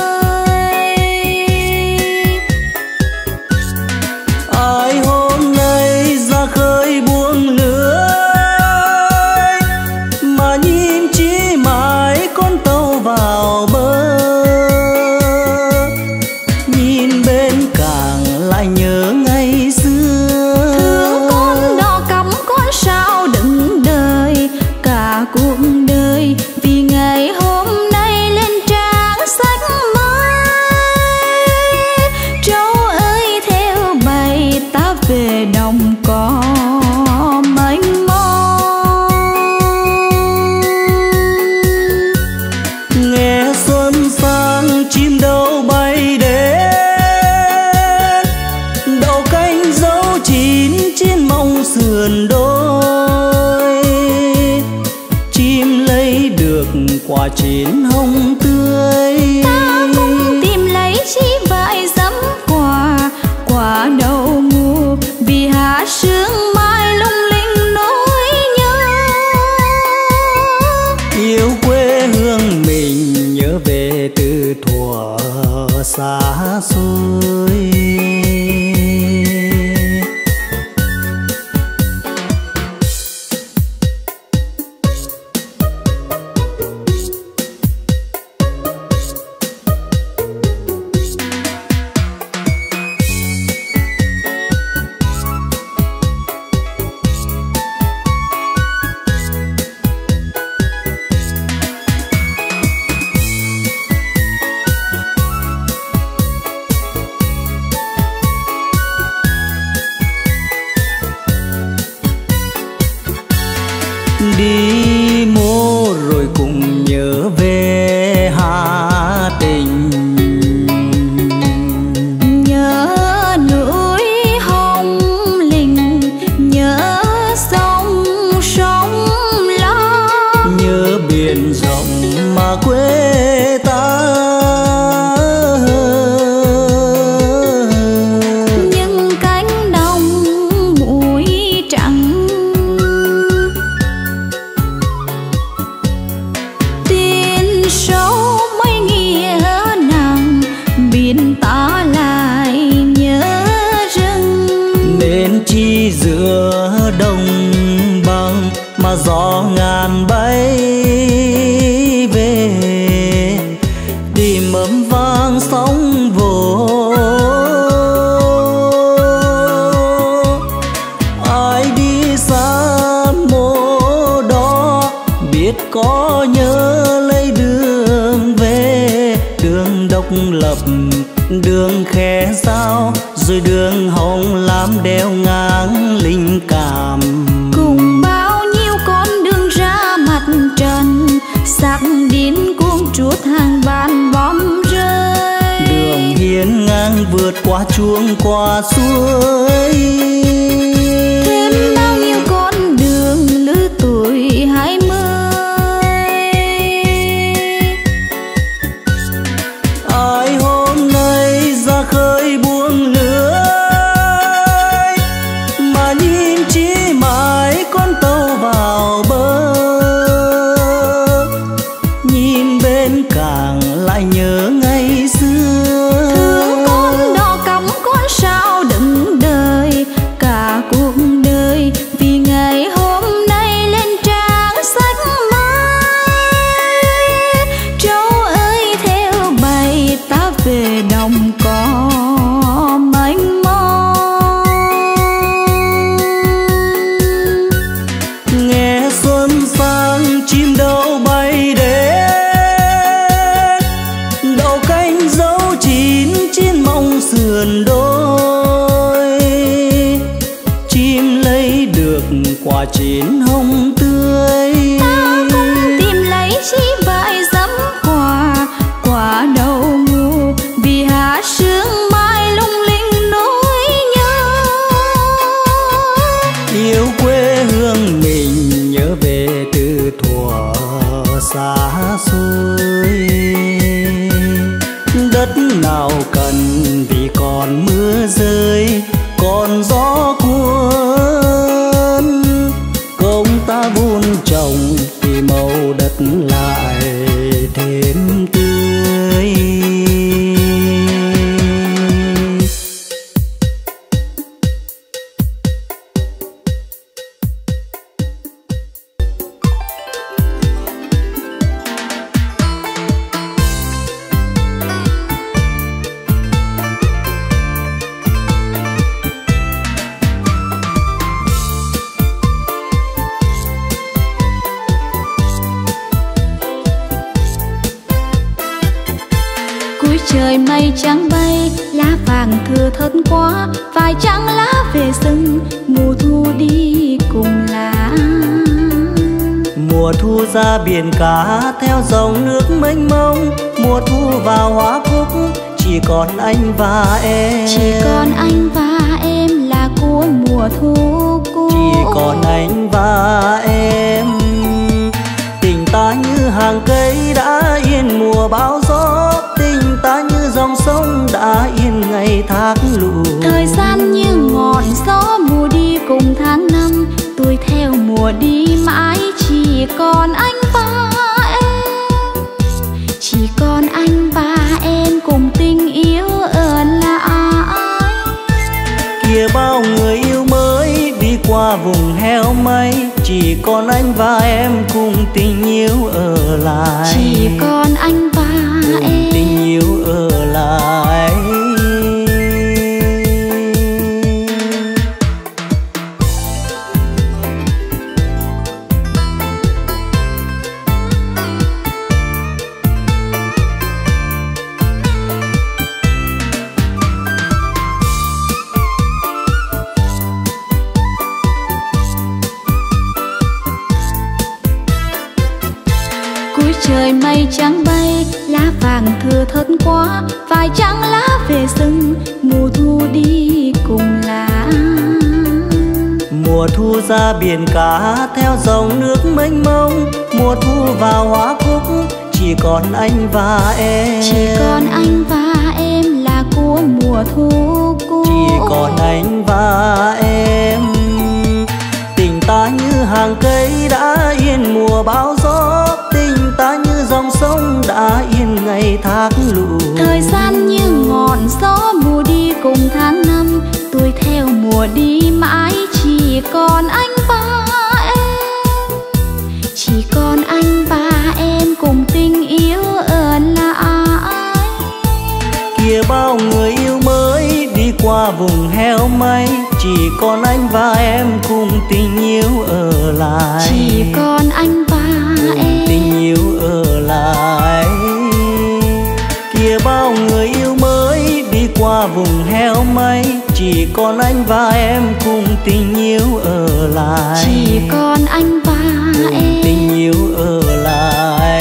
Ai hôm nay ra khơi buông lưới, mà nhìn chỉ mãi con tàu vào bờ. Nhìn bên cảng lại nhớ ngày xưa. Thương con đò cắm con sao đừng đời cả cuộc đời, vì ngày hôm nay lên trang sách mới. Trâu ơi theo bầy ta về đồng cỏ mênh mông. Nghe xuân sang chim đâu bay đến, đậu cánh dấu chín trên mong sườn đôi. Chim lấy được quả chín hồng tươi, Ta cũng tìm lấy chi vài dắm quà, quả đầu mùa vì hạ sương mai lung linh nỗi nhớ. yêu quê hương mình nhớ về từ thuở xa xôi. Đi mô rồi cùng nhớ về Hà Tĩnh, Nhớ núi Hồng Lĩnh, nhớ sông sông lo, nhớ biển rộng mà quê ta. những cánh đồng muối trắng. Tiền sâu mấy nghĩa nặng, biển ta lại nhớ rừng. Nên chi giữa đồng bằng mà gió ngàn bay về, tìm ấm vang sóng vỗ. Ai đi xa mô đó biết có nhớ lấy đường về, đường độc lập, đường khe giao, rồi đường hồng lam đeo ngang linh cảm. Cùng bao nhiêu con đường ra mặt trần, sắc điên cuồng chuốt hàng bàn bom rơi. Đường hiên ngang vượt qua chuông qua suối. Thêm bao nhiêu con đường lứa tuổi hai mươi. Ai hôm nay ra khơi buông lưới, mà nhìn chỉ mãi con tàu vào bờ. Nhìn bên cảng lại nhớ ngày xưa. Thương con đò cắm con sao đừng đời quả chín hồng tươi. Ta không tìm lấy chi vài dắm quà, quả đầu mù vì hạ sương mai lung linh nỗi nhớ. Yêu quê hương mình nhớ về từ thuở xa xôi. Đất nào cần vì còn mưa rơi, còn gió cuốn. Công ta vun trồng thì màu đất lại thêm tươi. Trời mây trắng bay, lá vàng thưa thớt quá, phải chăng lá về rừng, mùa thu đi cùng lá. Mùa thu ra biển cả theo dòng nước mênh mông, mùa thu vào hoa cúc chỉ còn anh và em. Chỉ còn anh và em là của mùa thu cũ. Chỉ còn anh và em. Tình ta như hàng cây đã yên mùa bão gió, tình ta như dòng sông đã yên ngày thác lũ. Thời gian như ngọn gió mùa đi cùng tháng năm, tôi theo mùa đi mãi chỉ còn anh và em. Chỉ còn anh và em cùng tình yêu ở lại. Kìa bao người yêu mới đi qua vùng heo mây, chỉ còn anh và em cùng tình yêu ở lại. Chỉ còn anh và cùng em tình yêu ở lại. Trời mây trắng bay, lá vàng thưa thớt quá, phải chăng lá về rừng, mùa thu đi cùng lá. Mùa thu ra biển cả theo dòng nước mênh mông, mùa thu vào hoa cúc chỉ còn anh và em. Chỉ còn anh và em là của mùa thu cũ. Chỉ còn anh và em. Tình ta như hàng cây đã yên mùa bão gió, tình ta như dòng sông đã yên ngày thác lũ. Thời gian như ngọn gió mùa đi cùng tháng năm, tôi theo mùa đi mãi chỉ còn anh và em. Chỉ còn anh và em cùng tình yêu ở lại. Kìa bao người yêu mới đi qua vùng heo mây, chỉ còn anh và em cùng tình yêu ở lại. Chỉ còn anh và cùng em tình yêu ở lại. Kìa bao người yêu mới đi qua vùng heo mây, chỉ còn anh và em cùng tình yêu ở lại. Chỉ còn anh và cùng em tình yêu ở lại.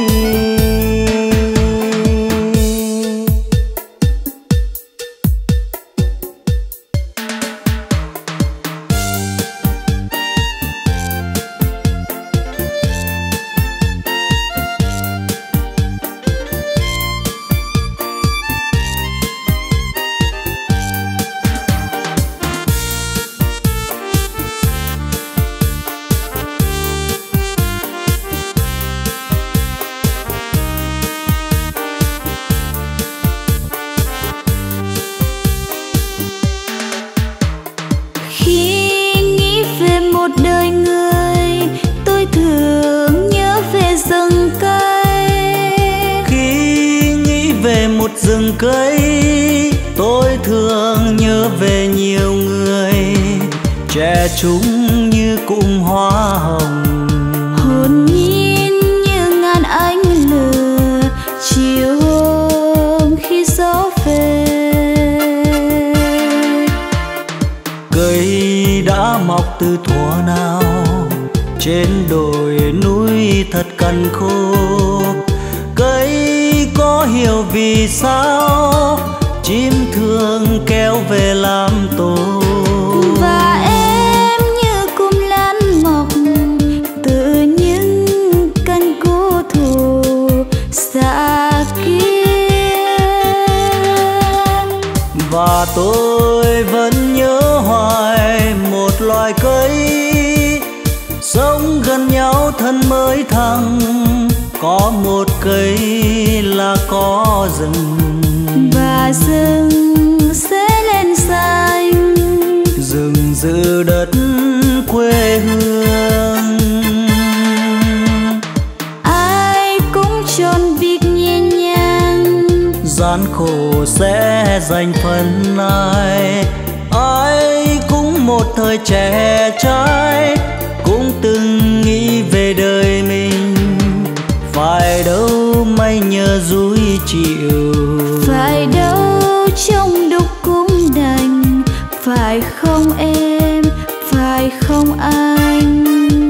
Rừng cây tôi thường nhớ về nhiều người trẻ trung như cụm hoa hồng, hồn nhiên như ngàn ánh lửa chiều hôm khi gió về. cây đã đã mọc từ thuở nào, trên đồi núi thật cằn khô. Cây có hiểu vì sao chim thường kéo về làm tổ. Và em như cụm lan mọc từ những căn cố thù xa kia. Và tôi vẫn nhớ hoài một loài cây sống gần nhau thân mới thăng. Có một cây là có rừng, và rừng sẽ lên xanh, rừng giữ đất quê hương. Ai cũng chọn việc nhẹ nhàng, gian khổ sẽ dành phần ai. Ai cũng một thời trẻ trai, cũng từng nghĩ về đời mình. Phải đâu may nhờ dối chịu, phải đâu trong đục cũng đành. Phải không em, phải không anh?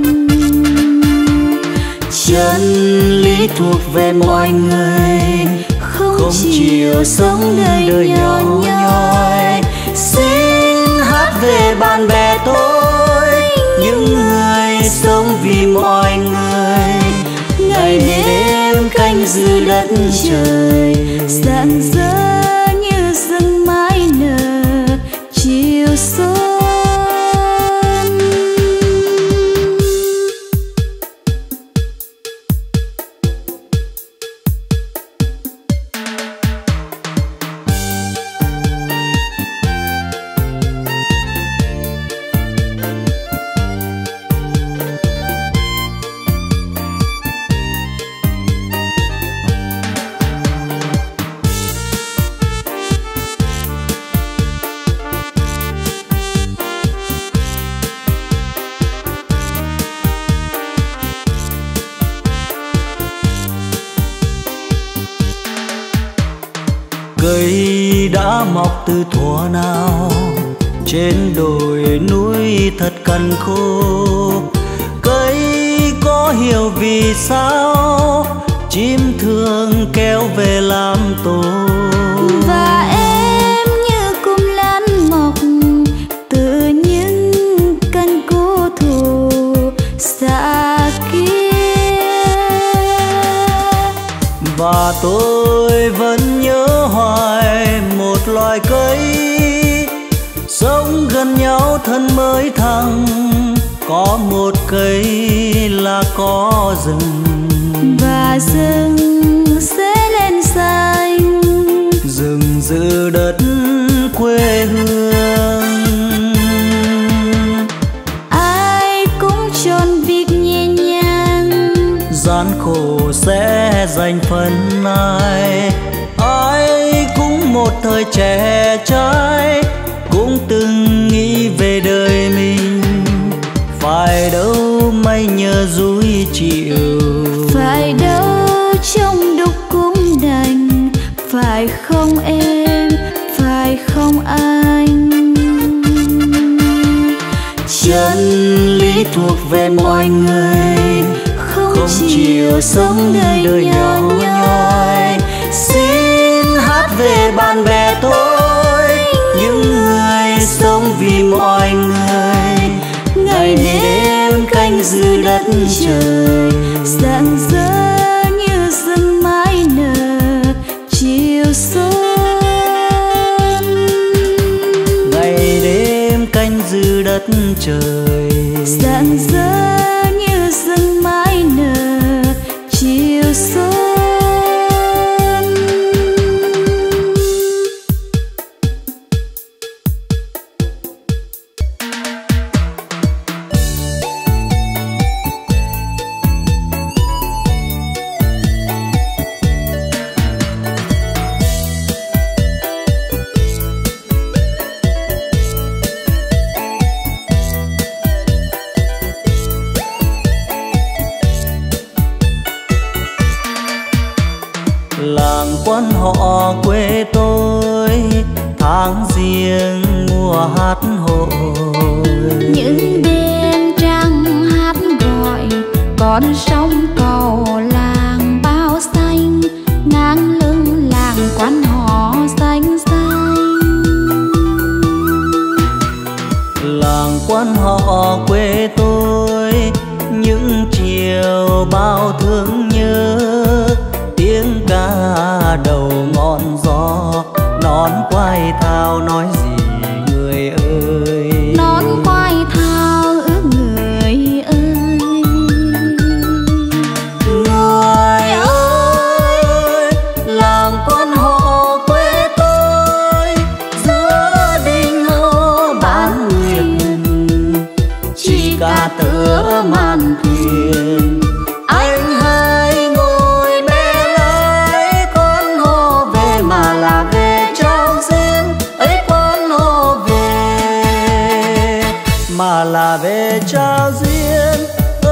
Chân lý thuộc về mọi người, Không, không chịu sống đời, đời nhỏ nhoi. Xin hát về bạn bè tôi, những người sống vì mọi người. Ngày đêm canh giữ đất trời, rạng rỡ như rừng mai nở chiều xuân. Cây đã mọc từ thuở nào, trên đồi núi thật cằn khô. Cây có hiểu vì sao chim thường kéo về làm tổ. Và em như cụm lan mọc từ những căn cố thù xa kia. Và tôi vẫn nhớ hoài một loài cây sống gần nhau thân mới thăng. Có một cây là có rừng, và rừng sẽ lên xanh, rừng giữ đất quê hương. Ai cũng chọn việc nhẹ nhàng, gian khổ sẽ dành phần ai. Ai cũng một thời trẻ trai, cũng từng nghĩ về đời mình. Phải đâu may nhờ dối chịu, phải đâu trong đục cũng đành. Phải không em, phải không anh? Chân lý thuộc về mọi người, Không, không chịu sống đời, đời nhỏ nhoi. Xin hát về bạn bè tôi, những người sống vì mọi người. Ngày đêm canh giữ đất trời, rạng rỡ như rừng mai nở chiều xuân. Ngày đêm canh giữ đất trời, Rạng rỡ như rừng mai nở chiều xuân. làng quan họ quê tôi tháng riêng mùa hát hội. Những đêm trăng hát gọi con sông cầu làng bao xanh, ngang lưng làng quan họ xanh xanh. Làng quan họ quê tôi, những chiều bao thương nhớ, tiếng ca đầu ngọn gió, nón quay thao nói gì người ơi. Nón quay thao ước người ơi. Người ơi, làng quan họ quê tôi, giữa đình hô bán nguyệt, chỉ ca tựa màn thuyền. Anh hãy ngồi mẹ lái con hò về, mà là về trao duyên ấy con hò về, mà là về trao duyên.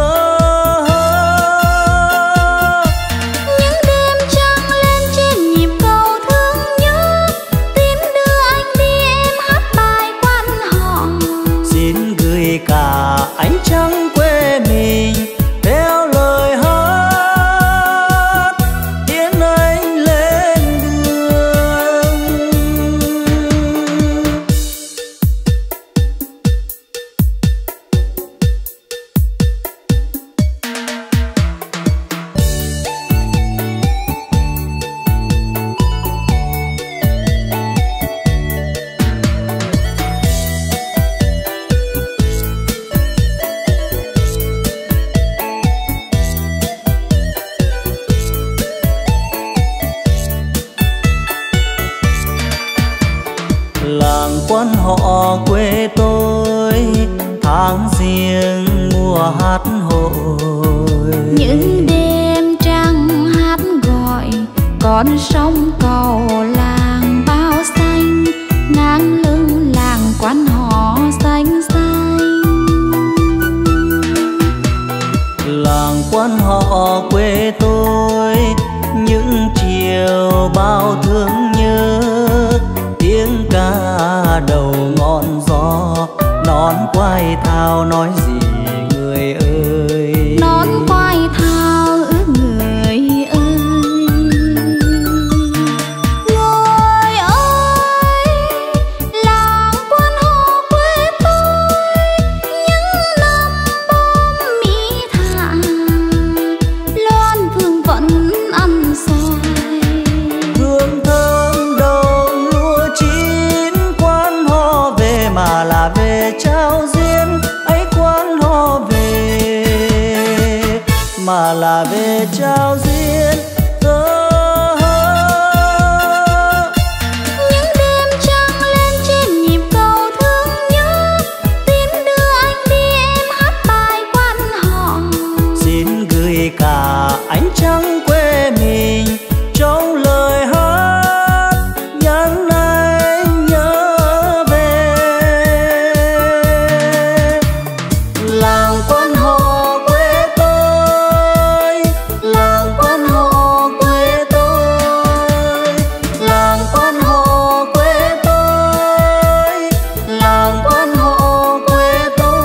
Những đêm trăng lên trên nhịp cầu thương nhớ, tin đưa anh đi em hát bài quan họ. Xin gửi cả ánh trăng quê mình theo lời hát tiến anh lên đường. Làng quan họ quê tôi, tháng riêng mùa hát hội. Những đêm trăng hát gọi con sông cầu làng bao xanh, ngang lưng làng quan họ xanh xanh. Làng quan họ quê tôi, những chiều bao thương nhớ, tiếng ca đầu ngọn gió, nón quay thao nói gì người ơi. Nón quay thao ước người ơi. Người ơi, làng quan họ quê tôi, những năm bom mỹ thả, loan phương vẫn ăn xoài. Hương thơm đồng lúa chín, quan họ về mà là về trao duyên ấy quan họ về, mà là về trao duyên. Những đêm trăng lên trên nhịp cầu thương nhớ, tin đưa anh đi em hát bài quan họ. Xin gửi cả ánh trăng quê mình trong lời hát nhắn anh nhớ về. Làng quan họ quê tôi, làng quan họ quê tôi, làng quan họ quê tôi, làng quan họ quê tôi.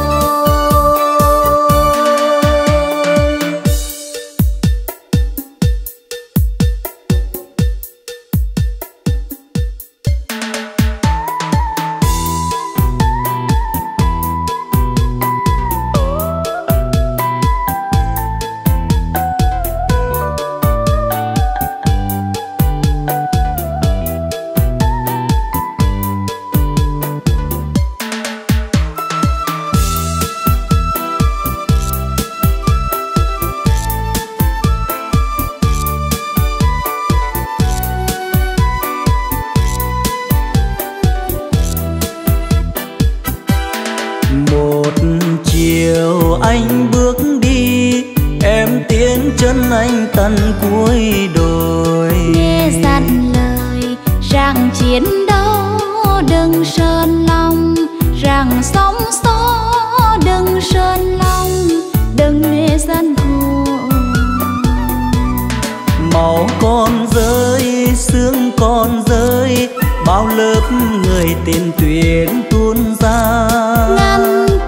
Một chiều anh bước đi, em tiến chân anh tận cuối đồi. Nghe dặn lời rằng chiến đấu đừng sơn lòng, rằng sóng gió đừng sơn lòng, đừng nghe gian khổ. Máu con rơi, xương con rơi, bao lớp người tiền tuyến tuôn ra. Ngăn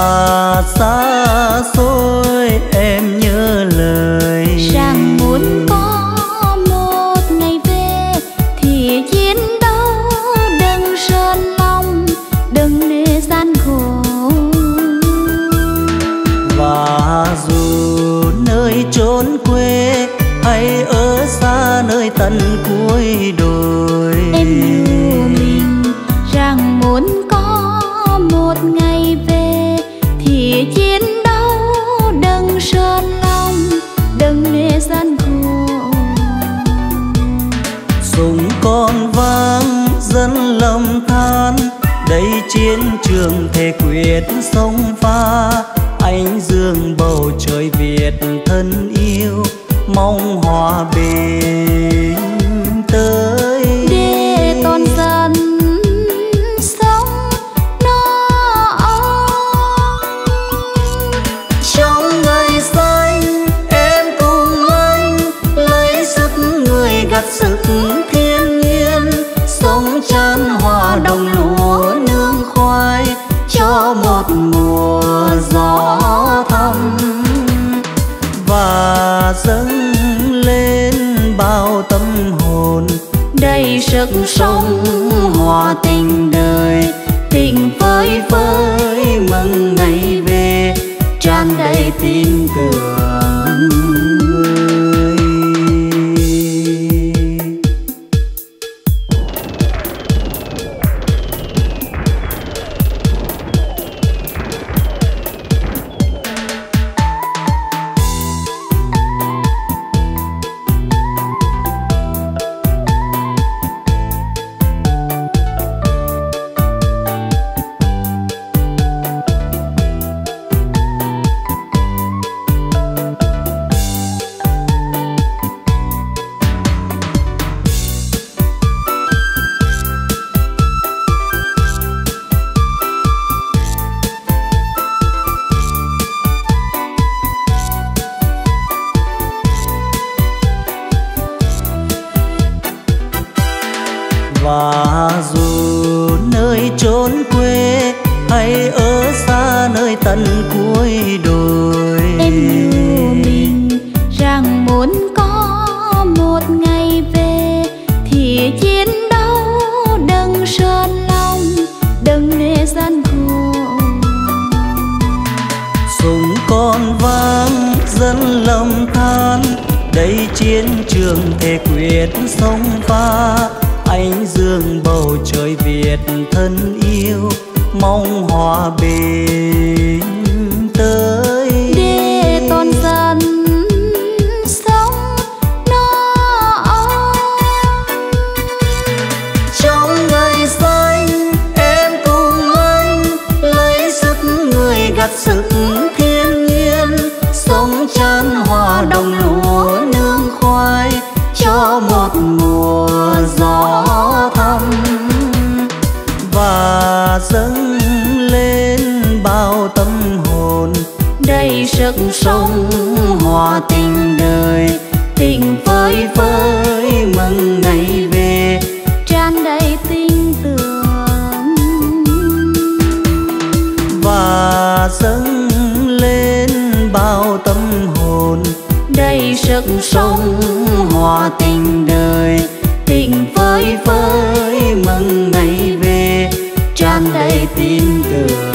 và xa xôi em nhớ lời rằng muốn có một ngày về thì chiến đấu đừng sơn lòng đừng để gian khổ. Và dù nơi chốn quê hay ở xa nơi tận cuối đồi, em yêu mình rằng muốn có một ngày về thì chiến đấu đừng sơn lòng đừng để gian khổ. súng còn vang dân lầm than đây chiến trường thề quyết sông pha. Anh dương bầu trời Việt thân yêu mong hòa bình tới để con dân sống no ấm. trong ngày xanh em cùng anh lấy sức người gặt sức thiên nhiên sống chan hòa đồng lúa nương khoai cho một mùa gió thăm và dâng lên bao tâm hồn đầy sức sống hòa tình đời. Tình phơi phới mừng ngày về tràn đầy tin tưởng người. Và dù nơi chốn quê hay ở xa nơi tận cuối đồi, em yêu mình rằng muốn có một ngày về thì chiến đấu đừng sơn lòng đừng để gian khổ. súng còn vang dân lầm than đây chiến trường thề quyết sông pha. Anh dương bầu trời Việt thân yêu mong hòa bình tới để con dân sống no ấm. trong ngày xanh em cùng anh lấy sức người gặt sức thiên nhiên sống chan hòa đồng lúa nương khoai cho một mùa gió thăm và dâng lên bao tâm hồn đầy sức sống hòa tình đời. Tình phơi phới mừng ngày về tràn đầy tin tưởng và dâng lên bao tâm hồn đầy sức sống hòa tình đời. Tình phơi phới mừng ngày về tràn đầy tin tưởng.